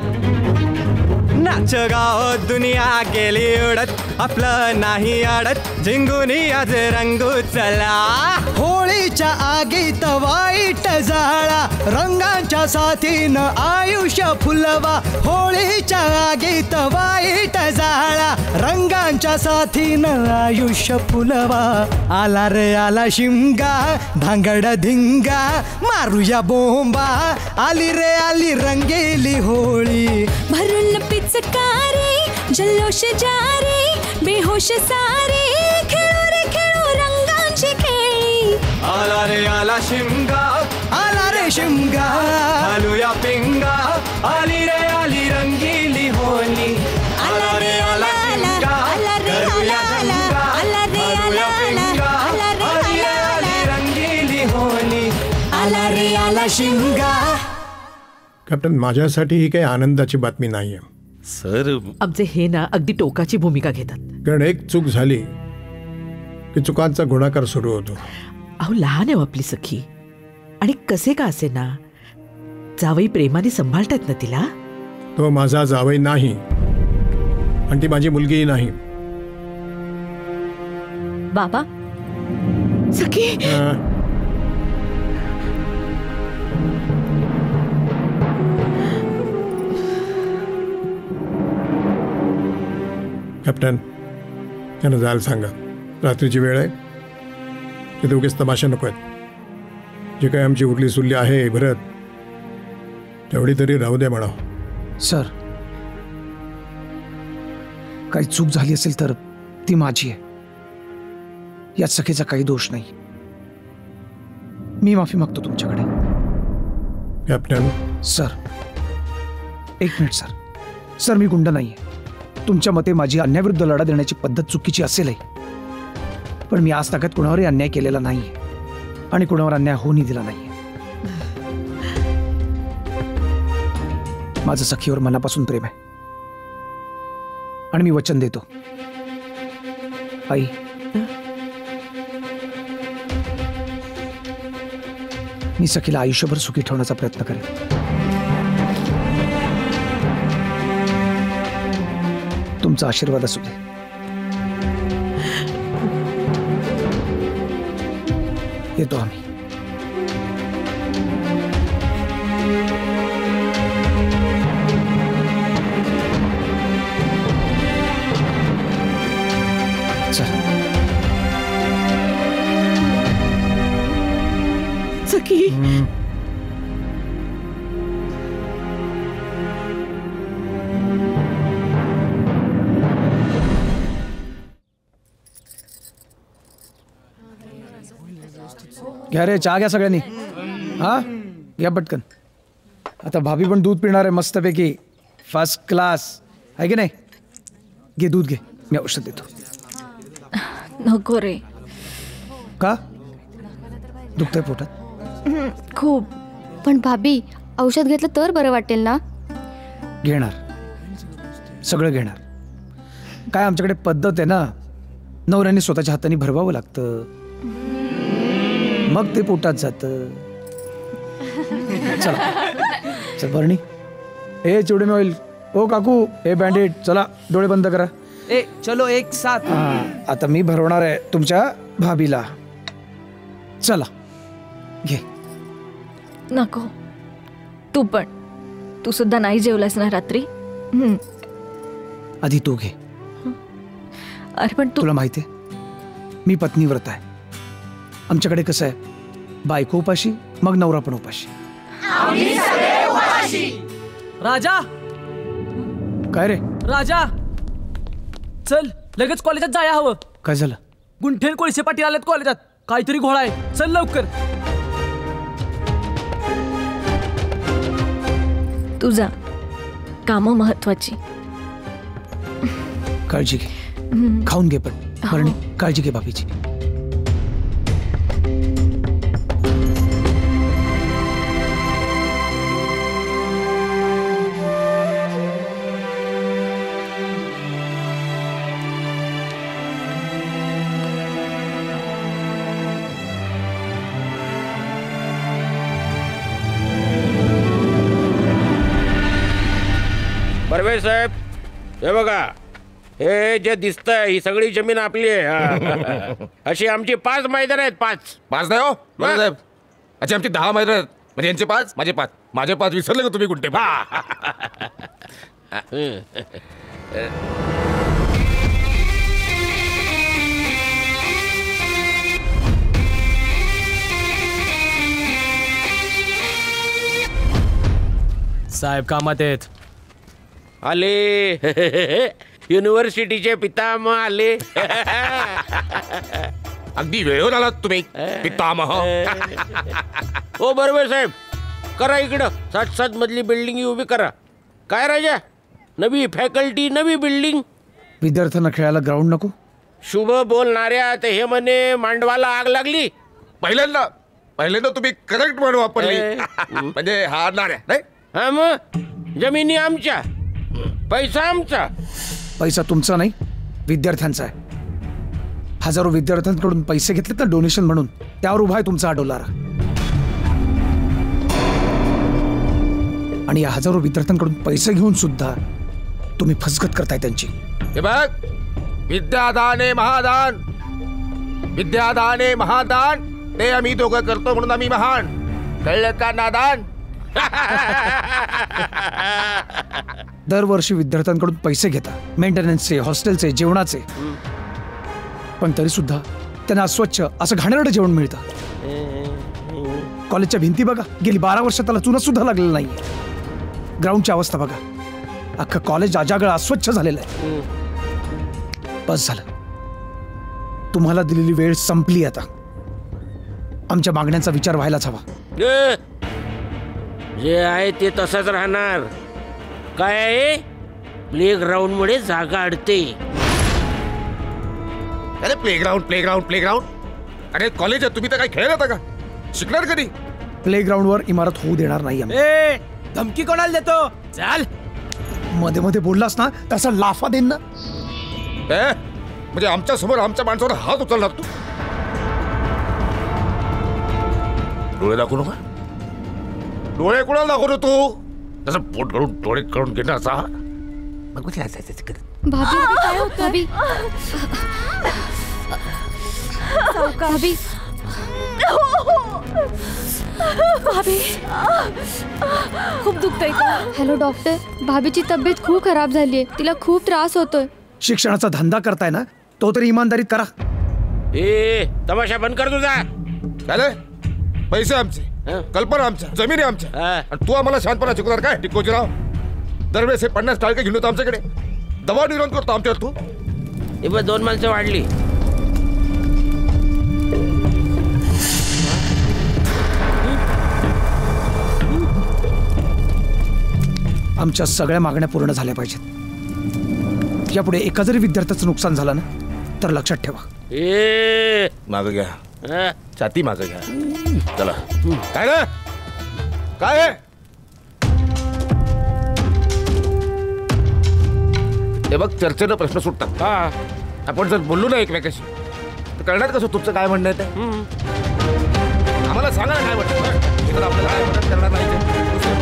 नाच गाव दुनिया गेली उडत आपलं नाही अडत झिंगुनी आज रंगू चला होळीच्या आगीत वाईट जाळा रंगांच्या साथीनं आयुष्य फुलवा होळीच्या आगीत वाईट जाळा रंगांच्या साथीनं आयुष्य फुलवा आला रे आला शिमगा धांगड धिंगा मारूया बोंबा आली रे आली रंगेली होळी भरून पिचकारी जल्लोष जारी बेहोश सारे खेळू रे खेळू रंगांची खेळी आला रे आला शिमगा आला रे शिमगा घालूया पिंगा आली रे आली रंगीली होली आला रे आला शिमगा घालूया पिंगा घालूया पिंगा आली रे आली रंगीली होली आला रे आला शिमगा. कॅप्टन माझ्यासाठी ही काही आनंदाची बातमी नाहीये सर. आमचे हे ना अगदी टोकाची भूमिका घेतात. कारण एक चूक झाली की चुकांचा गुणाकार सुरू होतो. अहो लहान आहे आपली सखी आणि कसे का असे ना जावई प्रेमाने सांभाळतात ना तिला. तो माझा जावई नाही आणि ती माझी मुलगीही नाही. बाबा सखी कॅप्टन त्यांना जायला सांगा. रात्रीची वेळ आहे ते दोघेच तमाशा नको आहेत. जे काही आमची उरली सुरली आहे भरत तेवढी तरी राहू द्या म्हणा. सर काही चूक झाली असेल तर ती माझी आहे. यात सखीचा काही दोष नाही. मी माफी मागतो तुमच्याकडे. कॅप्टन सर एक मिनिट सर. सर मी गुंड नाहीये. तुमच्या मते माझी अन्यायाविरुद्ध लढा देण्याची पद्धत चुकीची असेलही पण मी आज ताकद कुणावरही अन्याय केलेला नाहीये आणि कुणावर अन्याय होऊही दिला नाहीये. माझं सखीवर मनापासून प्रेम आहे आणि मी वचन देतो आई मी सखीला आयुष्यभर सुखी ठेवण्याचा प्रयत्न करेन. तुमचा आशीर्वाद असू दे. येतो आम्ही. सखी घ्या रे चहा घ्या सगळ्यांनी. हा घ्या पटकन. आता भाभी पण दूध पिणार आहे मस्तपैकी फर्स्ट क्लास आहे की नाही. घे दूध घे मी औषध देतो. नको रे. का दुखतंय पोटात. खूप. पण भाभी औषध घेतलं तर बरं वाटेल ना. घेणार सगळं घेणार. काय आमच्याकडे पद्धत आहे ना नवऱ्याने स्वतःच्या हाताने भरवावं लागतं मग ते पोटात जातं. चला चल भरणी. ए चिवडे ऑइल. ओ काकू ए बँडेड. चला डोळे बंद करा. ए चलो एक साथ. आता मी भरवणार आहे तुमच्या भाभीला. चला घे. नको. तू पण. तू सुद्धा नाही जेवलास ना रात्री. आधी तू घे. अरे पण तुला माहिती आहे मी पत्नीव्रत आहे. आमच्याकडे कसं आहे बायको उपाशी मग नवरा पण उपाशी. राजा. काय रे राजा चल लगेच कॉलेजात जाया हवं. काय झालं. गुंठेन कोळसे पाटील आलेत कॉलेजात. काहीतरी घोळा आहे. चल लवकर. तुझा कामं महत्वाची. काळजी घे. खाऊन घे पण भरणी. काळजी घे भाभीची. बर्वे साहेब, हे बघा, हे जे दिसतंय ही सगळी जमीन आपली आहे. हा. अशी आमची 5 मैदान आहेत. 5 नाही हो बर्वे साहेब, अच्छा आमची 10 मैदान आहेत. म्हणजे यांचे 5, माझे 5. माझे 5 विसरले का तुम्ही गुंठे? साहेब कामात आहेत. आले. युनिव्हर्सिटीचे पितामह आले. अगदी वेळेवर आलात तुम्ही पितामह. ओ बरोबर साहेब, करा इकडं 7 मजली बिल्डिंग उभी करा. काय राजा, नवी फॅकल्टी, नवी बिल्डिंग. विद्यार्थ्यांना खेळायला ग्राउंड नको. शुभ बोलणाऱ्या ते हे म्हणे मांडवाला आग लागली. पहिल्यांदा तुम्ही करेक्ट वर्ड वापरली. म्हणजे हा नाऱ्या नाही. हा मग जमिनी आमच्या, पैसा आमचा. पैसा तुमचा नाही, विद्यार्थ्यांचा आहे. हजारो विद्यार्थ्यांकडून पैसे घेतलेत ना डोनेशन म्हणून, त्यावर उभा आहे तुमचा हा डोलारा. आणि या हजारो विद्यार्थ्यांकडून पैसे घेऊन सुद्धा तुम्ही फसगत करताय त्यांची. हे बघ, विद्यादाने महादान, विद्यादाने महादान, ते आम्ही दोघं करतो म्हणून आम्ही महान. कळलं का नादान? दरवर्षी विद्यार्थ्यांकडून पैसे घेता, मेंटेनन्सचे, हॉस्टेलचे, जेवणाचे. पण तरी सुद्धा त्यांना अस्वच्छ असं घाणेरडं जेवण मिळतं. कॉलेजच्या भिंती बघा, गेली 12 वर्ष त्याला चुना सुद्धा लागलेला नाहीये. ग्राउंडची अवस्था बघा, अख्खं कॉलेज अजागळं अस्वच्छ झालेलं आहे. बस झालं, तुम्हाला दिलेली वेळ संपली. आता आमच्या मागण्यांचा विचार व्हायलाच हवा. जे आहे ते तसंच राहणार. काय आहे, प्ले ग्राउंड मुळे जागा अडते. अरे प्लेग्राऊंड. अरे कॉलेज आहे, तुम्ही तर काय खेळत होता का? शिकणार कधी? प्लेग्राऊंडवर इमारत होऊ देणार नाही आम्ही. धमकी कोणाला देतो? चाल, मध्ये मध्ये बोललास ना तसा लाफा देईन ना. म्हणजे आमच्या समोर आमच्या माणसावर हात उचलणार तू? डोळे दाखवू नका. डोळे कोणाला दाखवतो तू? तसं पोट करून डोळे करून घेणार असा. भाभी काय होतं? भाभी भाभी भाभी खूप दुखतंय का? हॅलो डॉक्टर, भाभीची तब्येत खूप खराब झाली आहे. तिला खूप त्रास होतोय. शिक्षणाचा धंदा करताय ना, तो तरी इमानदारीत करा. तमाशा बंद कर तुझा. काय? पैसे आमचे, कल्पना आमच्या, जमिनी आमच्या, आणि तू आम्हाला शांतपणा शिकवणार काय? टिकोजीराव, दरवेळेस हे 50 टाळके घेऊन येतो आमच्याकडे, दबाव निर्माण करतो आमच्यावर तू. हे बघ 2 माणसं वाढली. आमच्या सगळ्या मागण्या पूर्ण झाल्या पाहिजेत. यापुढे एका जरी विद्यार्थ्याचं नुकसान झालं ना तर लक्षात ठेवा. मागं घ्या, छाती मागं घ्या. चला. काय रे, काय? हे बघ, चर्चेनं प्रश्न सुटतात. आपण जर बोललो ना एकमेकाशी तर कळणार कसं तुमचं काय म्हणणं आहे ते? आम्हाला सांगा ना काय म्हणतं. आपल्याला काय मदत करणार नाही ते.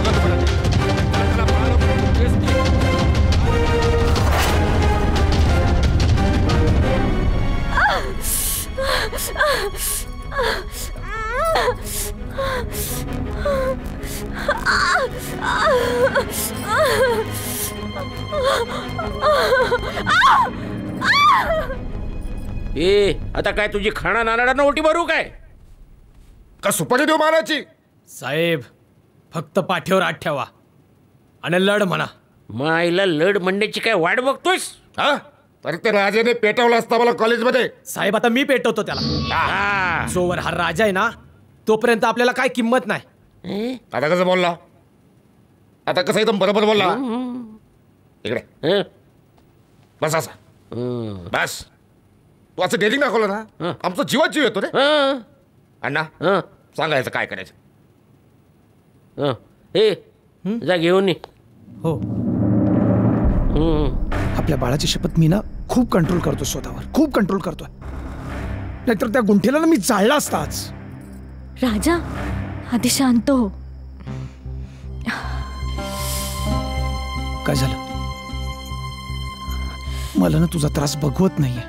आता काय तुझी खाणा नारळांना ओटी भरू काय? का सुपारी देऊ मारायची? साहेब फक्त पाठीवर हात ठेवा आणि लढ म्हणा. माईला लढ म्हणण्याची काय वाट बघतोयस? हा, तर ते राजाने पेटवला असता मला कॉलेजमध्ये. साहेब आता मी पेटवतो त्याला. जोवर हा राजा आहे ना तोपर्यंत आपल्याला काय किंमत नाही. आता कसं बोलला? आता कसं एकदम बरोबर बोलला. इकडे बस असा. बस तू असं डेरिंग दाखवलं ना आमचा जीवात जीव येतो रे. अण्णा सांगायचं काय करायचं. जा घेऊन ये. हो, आपल्या बाळाची शपथ मी ना खूप कंट्रोल करतो स्वतःवर, खूप कंट्रोल करतोय. नाहीतर त्या गुंठेला ना मी जाळला असता आज. राजा आधी शांत हो. काय झालं? मला ना तुझा त्रास बघवत नाहीये.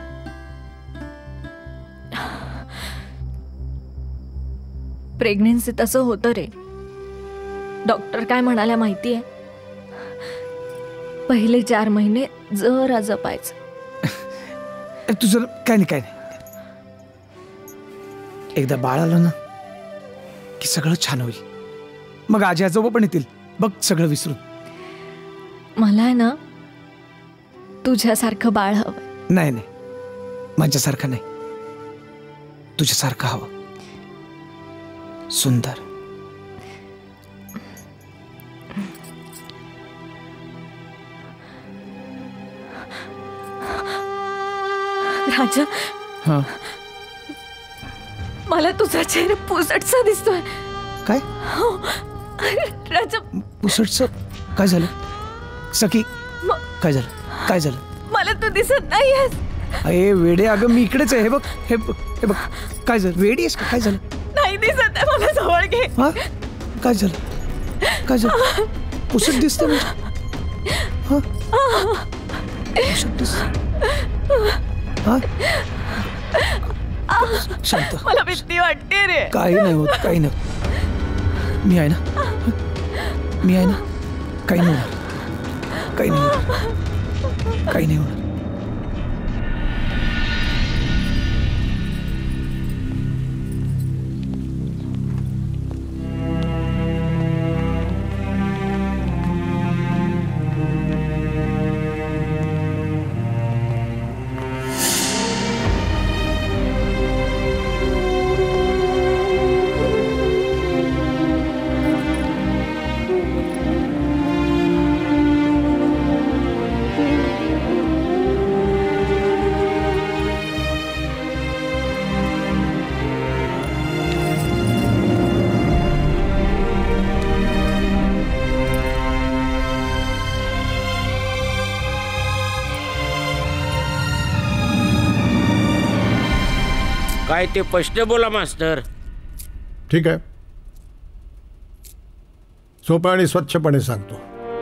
प्रेग्नेन्सी तसं होतं रे. डॉक्टर काय म्हणाल्या माहितीये, पहिले 4 महिने जरा जपायचं. तुझं काय नाही. एकदा बाळ आलं ना की सगळं छान होईल. मग आजी आजोबा पण येतील बघ सगळं विसरून. मला आहे ना तुझ्यासारखं बाळ हवं. नाही माझ्यासारखं नाही, तुझ्यासारखं हवं. सुंदर. राजा, मला तुझा चेहरा पुसटसा दिसतोय. काय? हो राजा. पुसटचं काय झालं? सखी काय झालं? काय झालं? मला तू दिसत नाहीयेस. अरे वेडे, अगं मी इकडेच आहे. हे बघ हे बघ काय झालं? वेडी आहेस का? काय झालं? नाही दिसत आहे, मला जवळ घे. काय झालं? काय झालं? पुसट दिसते म्हणजे. पुसट दिसते. शांत. मला भीती वाटते रे. काही नाही होत, काही नाही. मी आहे ना, काही नाही होणार. काही नाही होणार. काय ते स्पष्ट बोला मास्टर. ठीक आहे, सोपं आणि स्वच्छपणे सांगतो.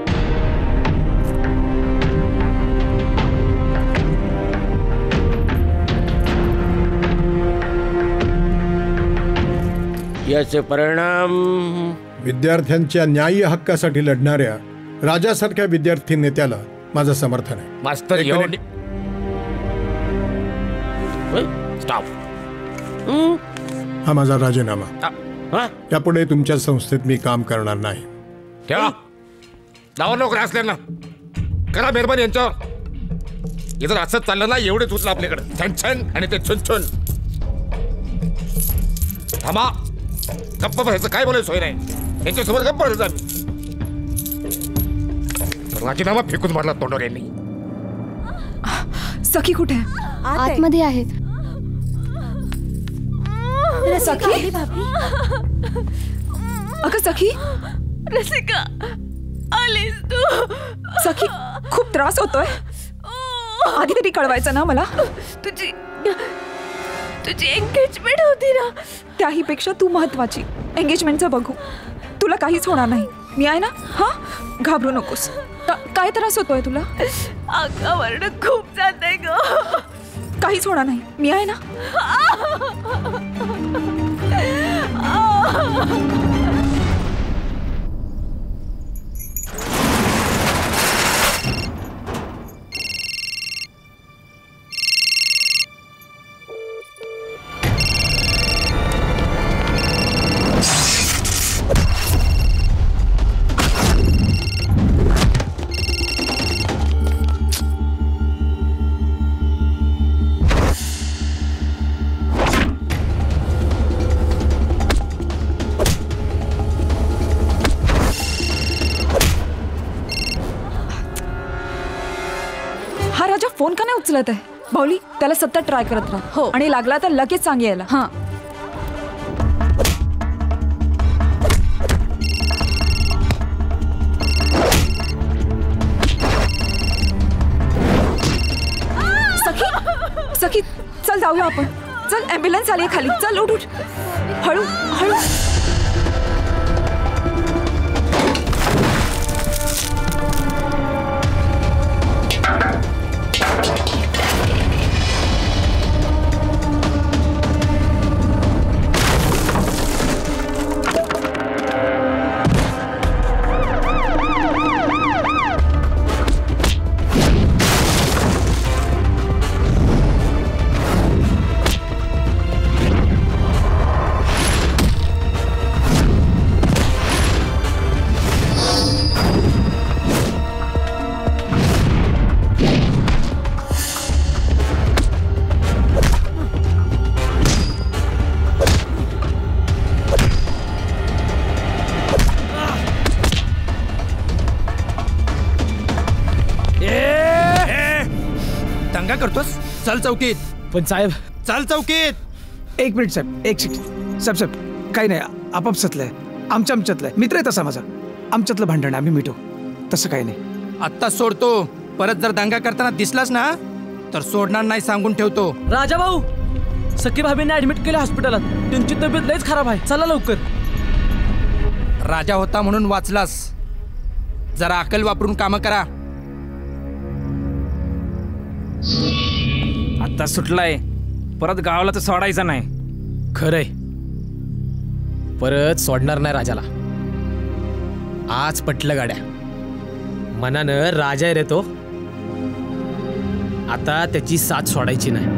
याचे परिणाम विद्यार्थ्यांच्या न्याय्य हक्कासाठी लढणाऱ्या राजासारख्या विद्यार्थी नेत्याला माझं समर्थन आहे. मास्तर स्टॉप. हा माझा राजीनामा. यापुढे तुमच्या संस्थेत मी काम करणार नाही. ठेवा. लावा नोकऱ्या असल्याना करा मेहरबानी यांच्यावर. हे जर असंच चाललं ना, एवढेच उचला आपल्याकडे छन छन आणि ते छुन छुन. थांबा, गप्प बसायचं काय बोलायचं सोय नाही. यांच्यासोबत गप्प बसायचं आम्ही. राजीनामा फेकून मारला तोंडावर यांनी. सखी कुठे आहे? आतमध्ये आहे. सखी, अगं सखी. रसिका आलीस तू? सखी खूप त्रास होतोय. आधी तरी कळवायचं ना मला. तुझी एंगेजमेंट होती ना. त्याही पेक्षा तू महत्वाची. एंगेजमेंटचं बघू. तुला काहीच होणार नाही. मी आहे ना. हा, घाबरू नकोस. काय त्रास होतोय तुला? अंगावरनं खूप जातंय ग. काहीच होणार नाही. मी आहे ना. फोन का नाही उचलत आहे? बाहुली, त्याला सतत ट्राय करत राहा. हो, आणि लागला तर लगेच सांग यायला. हां. सखी चल जाऊया आपण. चल, ॲम्ब्युलन्स आली आहे खाली. चल उठ उठ. हळू हळू. दंगा करतोस? चल चौकीत. पण साहेब. चल चौकीत. एक मिनिट साहेब, एक सेकंड. साहेब काही नाही, आपापसातलंय, आमच्यातलंय, मित्र आहे तसा माझा, आमच्यातलं भांडण आम्ही मिटू, तसं काही नाही. आत्ता सोडतो, परत जर दंगा करताना दिसलास ना तर सोडणार नाही सांगून ठेवतो. राजा भाऊ, सखी भाभींना ऍडमिट केलं हॉस्पिटलात, त्यांची तब्येत लयच खराब आहे, चला लवकर. राजा होता म्हणून वाचलास, जरा अकल वापरून कामं करा. आता सुटलाय, परत गावाला तर सोडायचा नाही. खरंय, परत सोडणार नाही राजाला. आज पटलं गाड्या, मनानं राजा आहे रे तो. आता त्याची साथ सोडायची नाही.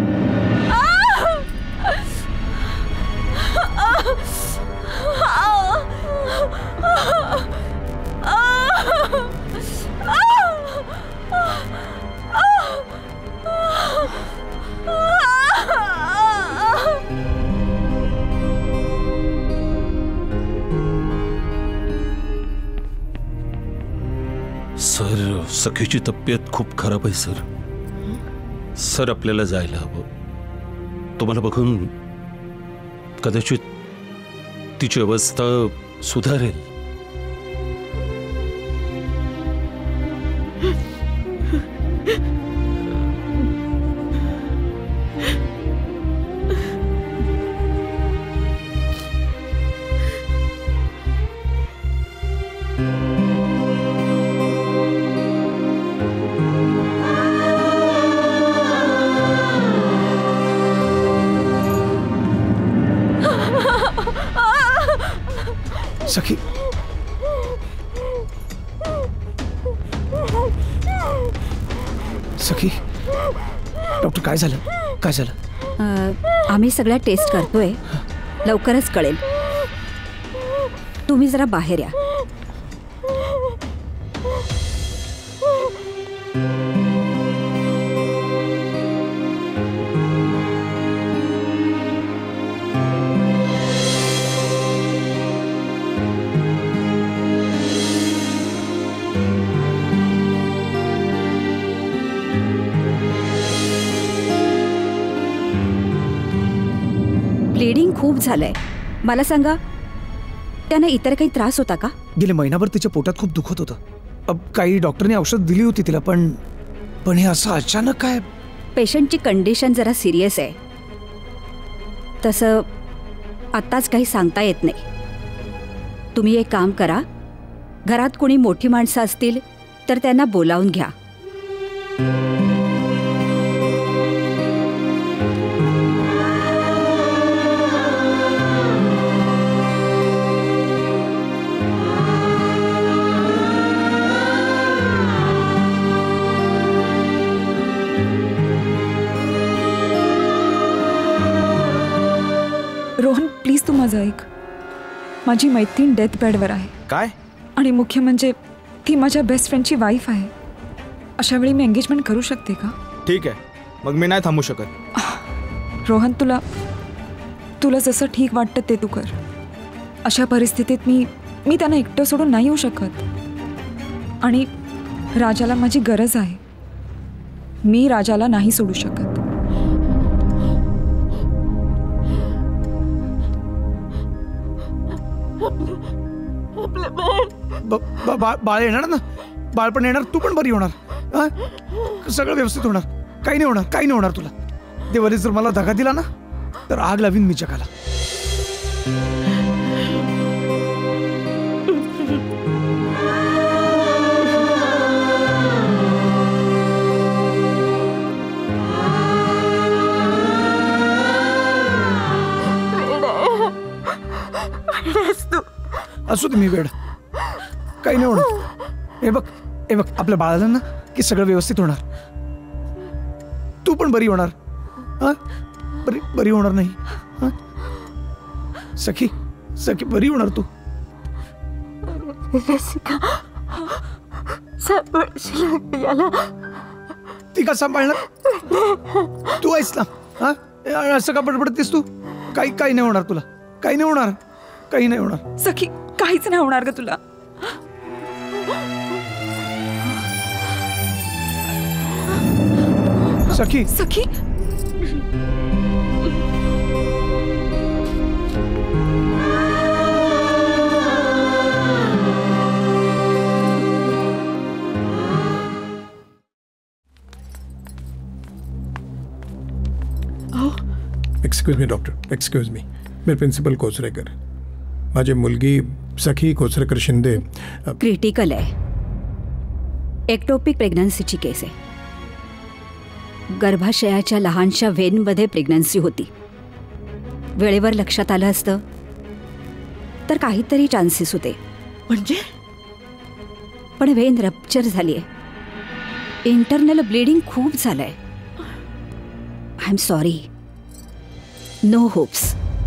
सर, सखीची तब्येत खूप खराब आहे सर. सर आपल्याला जायला हवं. तुम्हाला बघून कदाचित तिची अवस्था सुधारेल. सखी, सखी, डॉक्टर काय झालं, काय झालं? आम्ही सगळ्या टेस्ट करतोय, लवकरच कळेल. तुम्ही जरा बाहेर या. ब्लिडिंग खूप झालंय. मला सांगा, त्यांना इतर काही त्रास होता का? गेले महिनाभर तिच्या पोटात खूप दुखत होतं. काही डॉक्टरने औषध दिली होती तिला, पण हे असं अचानक काय? पेशंटची कंडिशन जरा सिरियस आहे. तसं आत्ताच काही सांगता येत नाही. तुम्ही एक काम करा, घरात कोणी मोठी माणसं असतील तर त्यांना बोलावून घ्या. रोहन, प्लीज तू माझं ऐक. माझी मैत्रीण डेथ बेडवर आहे. काय? आणि मुख्य म्हणजे ती माझ्या बेस्ट फ्रेंडची वाईफ आहे. अशा वेळी मी एंगेजमेंट करू शकते का? ठीक आहे, मग मी नाही थांबू शकत. रोहन, तुला जसं ठीक वाटतं ते तू कर. अशा परिस्थितीत मी त्यांना एकटं सोडून नाही येऊ शकत. आणि राजाला माझी गरज आहे. मी राजाला नाही सोडू शकत. बाळ येणार ना, बाळ पण येणार, तू पण बरी होणार. सगळं व्यवस्थित होणार, काही नाही होणार, काही नाही होणार तुला. देवाने जर मला धगा दिला ना तर आग लावीन मी जगाला. असू दे, मी वेळ, काही नाही होणार. हे बघ आपल्या बाळाला ना की सगळं व्यवस्थित होणार. तू पण बरी होणार. बरी होणार नाही. सखी बरी होणार तू. ती का सांभाळणार? तू आहेस ना. असं का बडबडतेस तू? काही नाही होणार तुला, काही नाही होणार, काही नाही होणार. सखी, काहीच नाही होणार ग तुला. Sakhi Sakhi excuse me doctor, excuse me. मी प्रिन्सिपल कोचरेकर. माझी मुलगी सखी कोचरेकर शिंदे क्रिटिकल आहे. एक्टोपिक प्रेग्नन्सीची केस आहे. गर्भाशयाच्या लहानशा व्हेनमध्ये प्रेग्नन्सी होती. वेळेवर लक्षात आलं असतं तर काहीतरी चान्सेस होते. म्हणजे पण व्हेन रप्चर झाली आहे. इंटरनल ब्लिडिंग खूप झालंय. I am sorry. No hopes.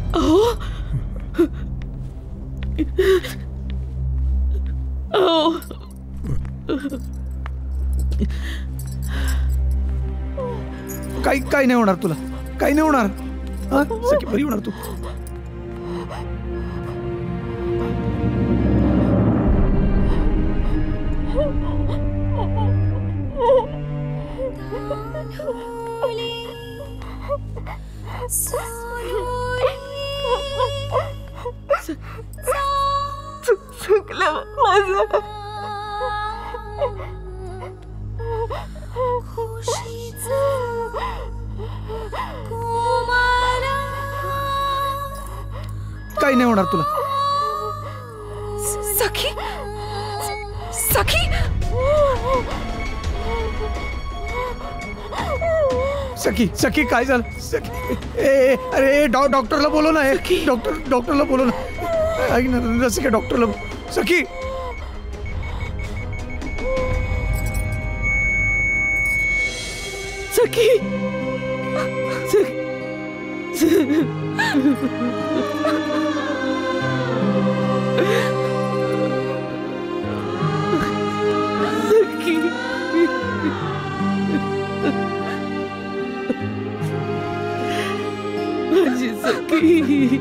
काही नाही होणार तुला, काही नाही होणार. सखी बरी होणार तू. चुकलं माझं. काही नाही होणार तुला. सखी सखी सखी सखी काय झालं? सखी अरे डॉक्टरला बोलो ना. डॉक्टरला बोलो ना. ऐक ना रसिका, डॉक्टरला. सखी सखी माझी सखी.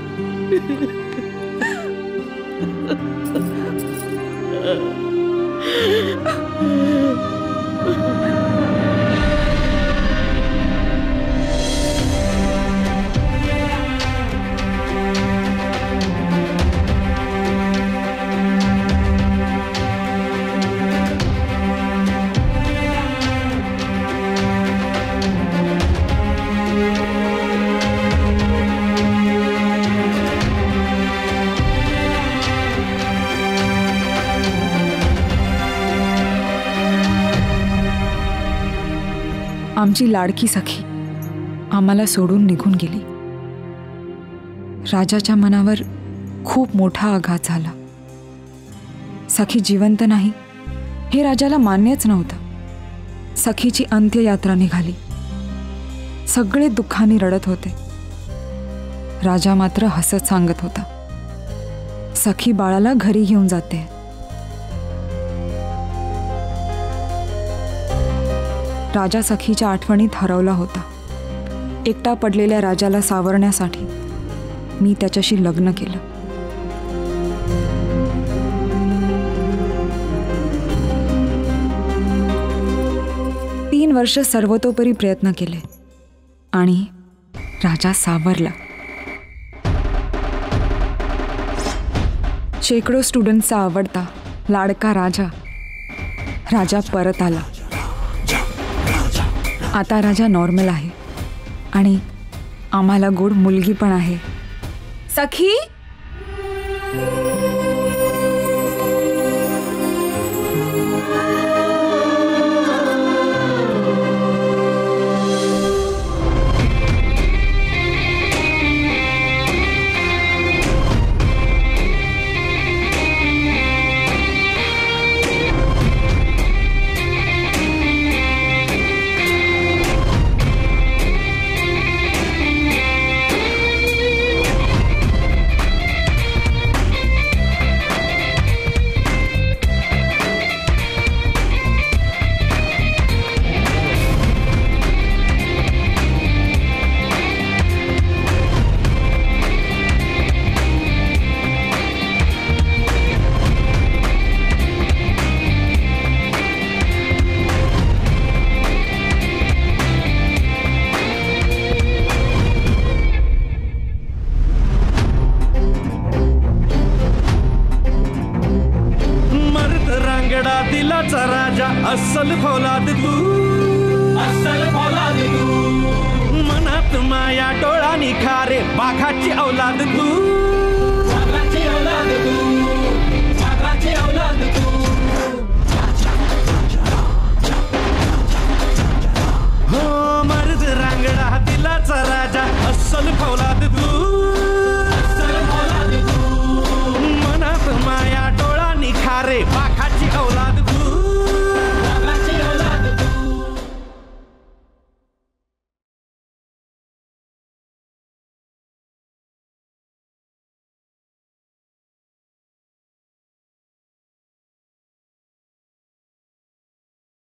आमची लाडकी सखी आम्हाला सोडून निघून गेली. राजाच्या मनावर खूप मोठा आघात झाला. सखी जिवंत नाही हे राजाला मान्यच नव्हतं. सखीची अंत्ययात्रा निघाली. सगळे दुःखाने रडत होते. राजा मात्र हसत सांगत होता, सखी बाळाला घरी घेऊन जाते. राजा सखीच्या आठवणीत हरवला होता. एकटा पडलेल्या राजाला सावरण्यासाठी मी त्याच्याशी लग्न केलं. तीन वर्ष सर्वतोपरी प्रयत्न केले आणि राजा सावरला. शेकडो स्टुडंटचा आवडता लाडका राजा परत आला. आता राजा नॉर्मल आहे आणि आम्हाला गोड मुलगी पण आहे. सखी राजा अस्सल फौलाद तू, अस्सल फौलाद तू, मनात माया डोळा निखारे बाघाची औलाद तू.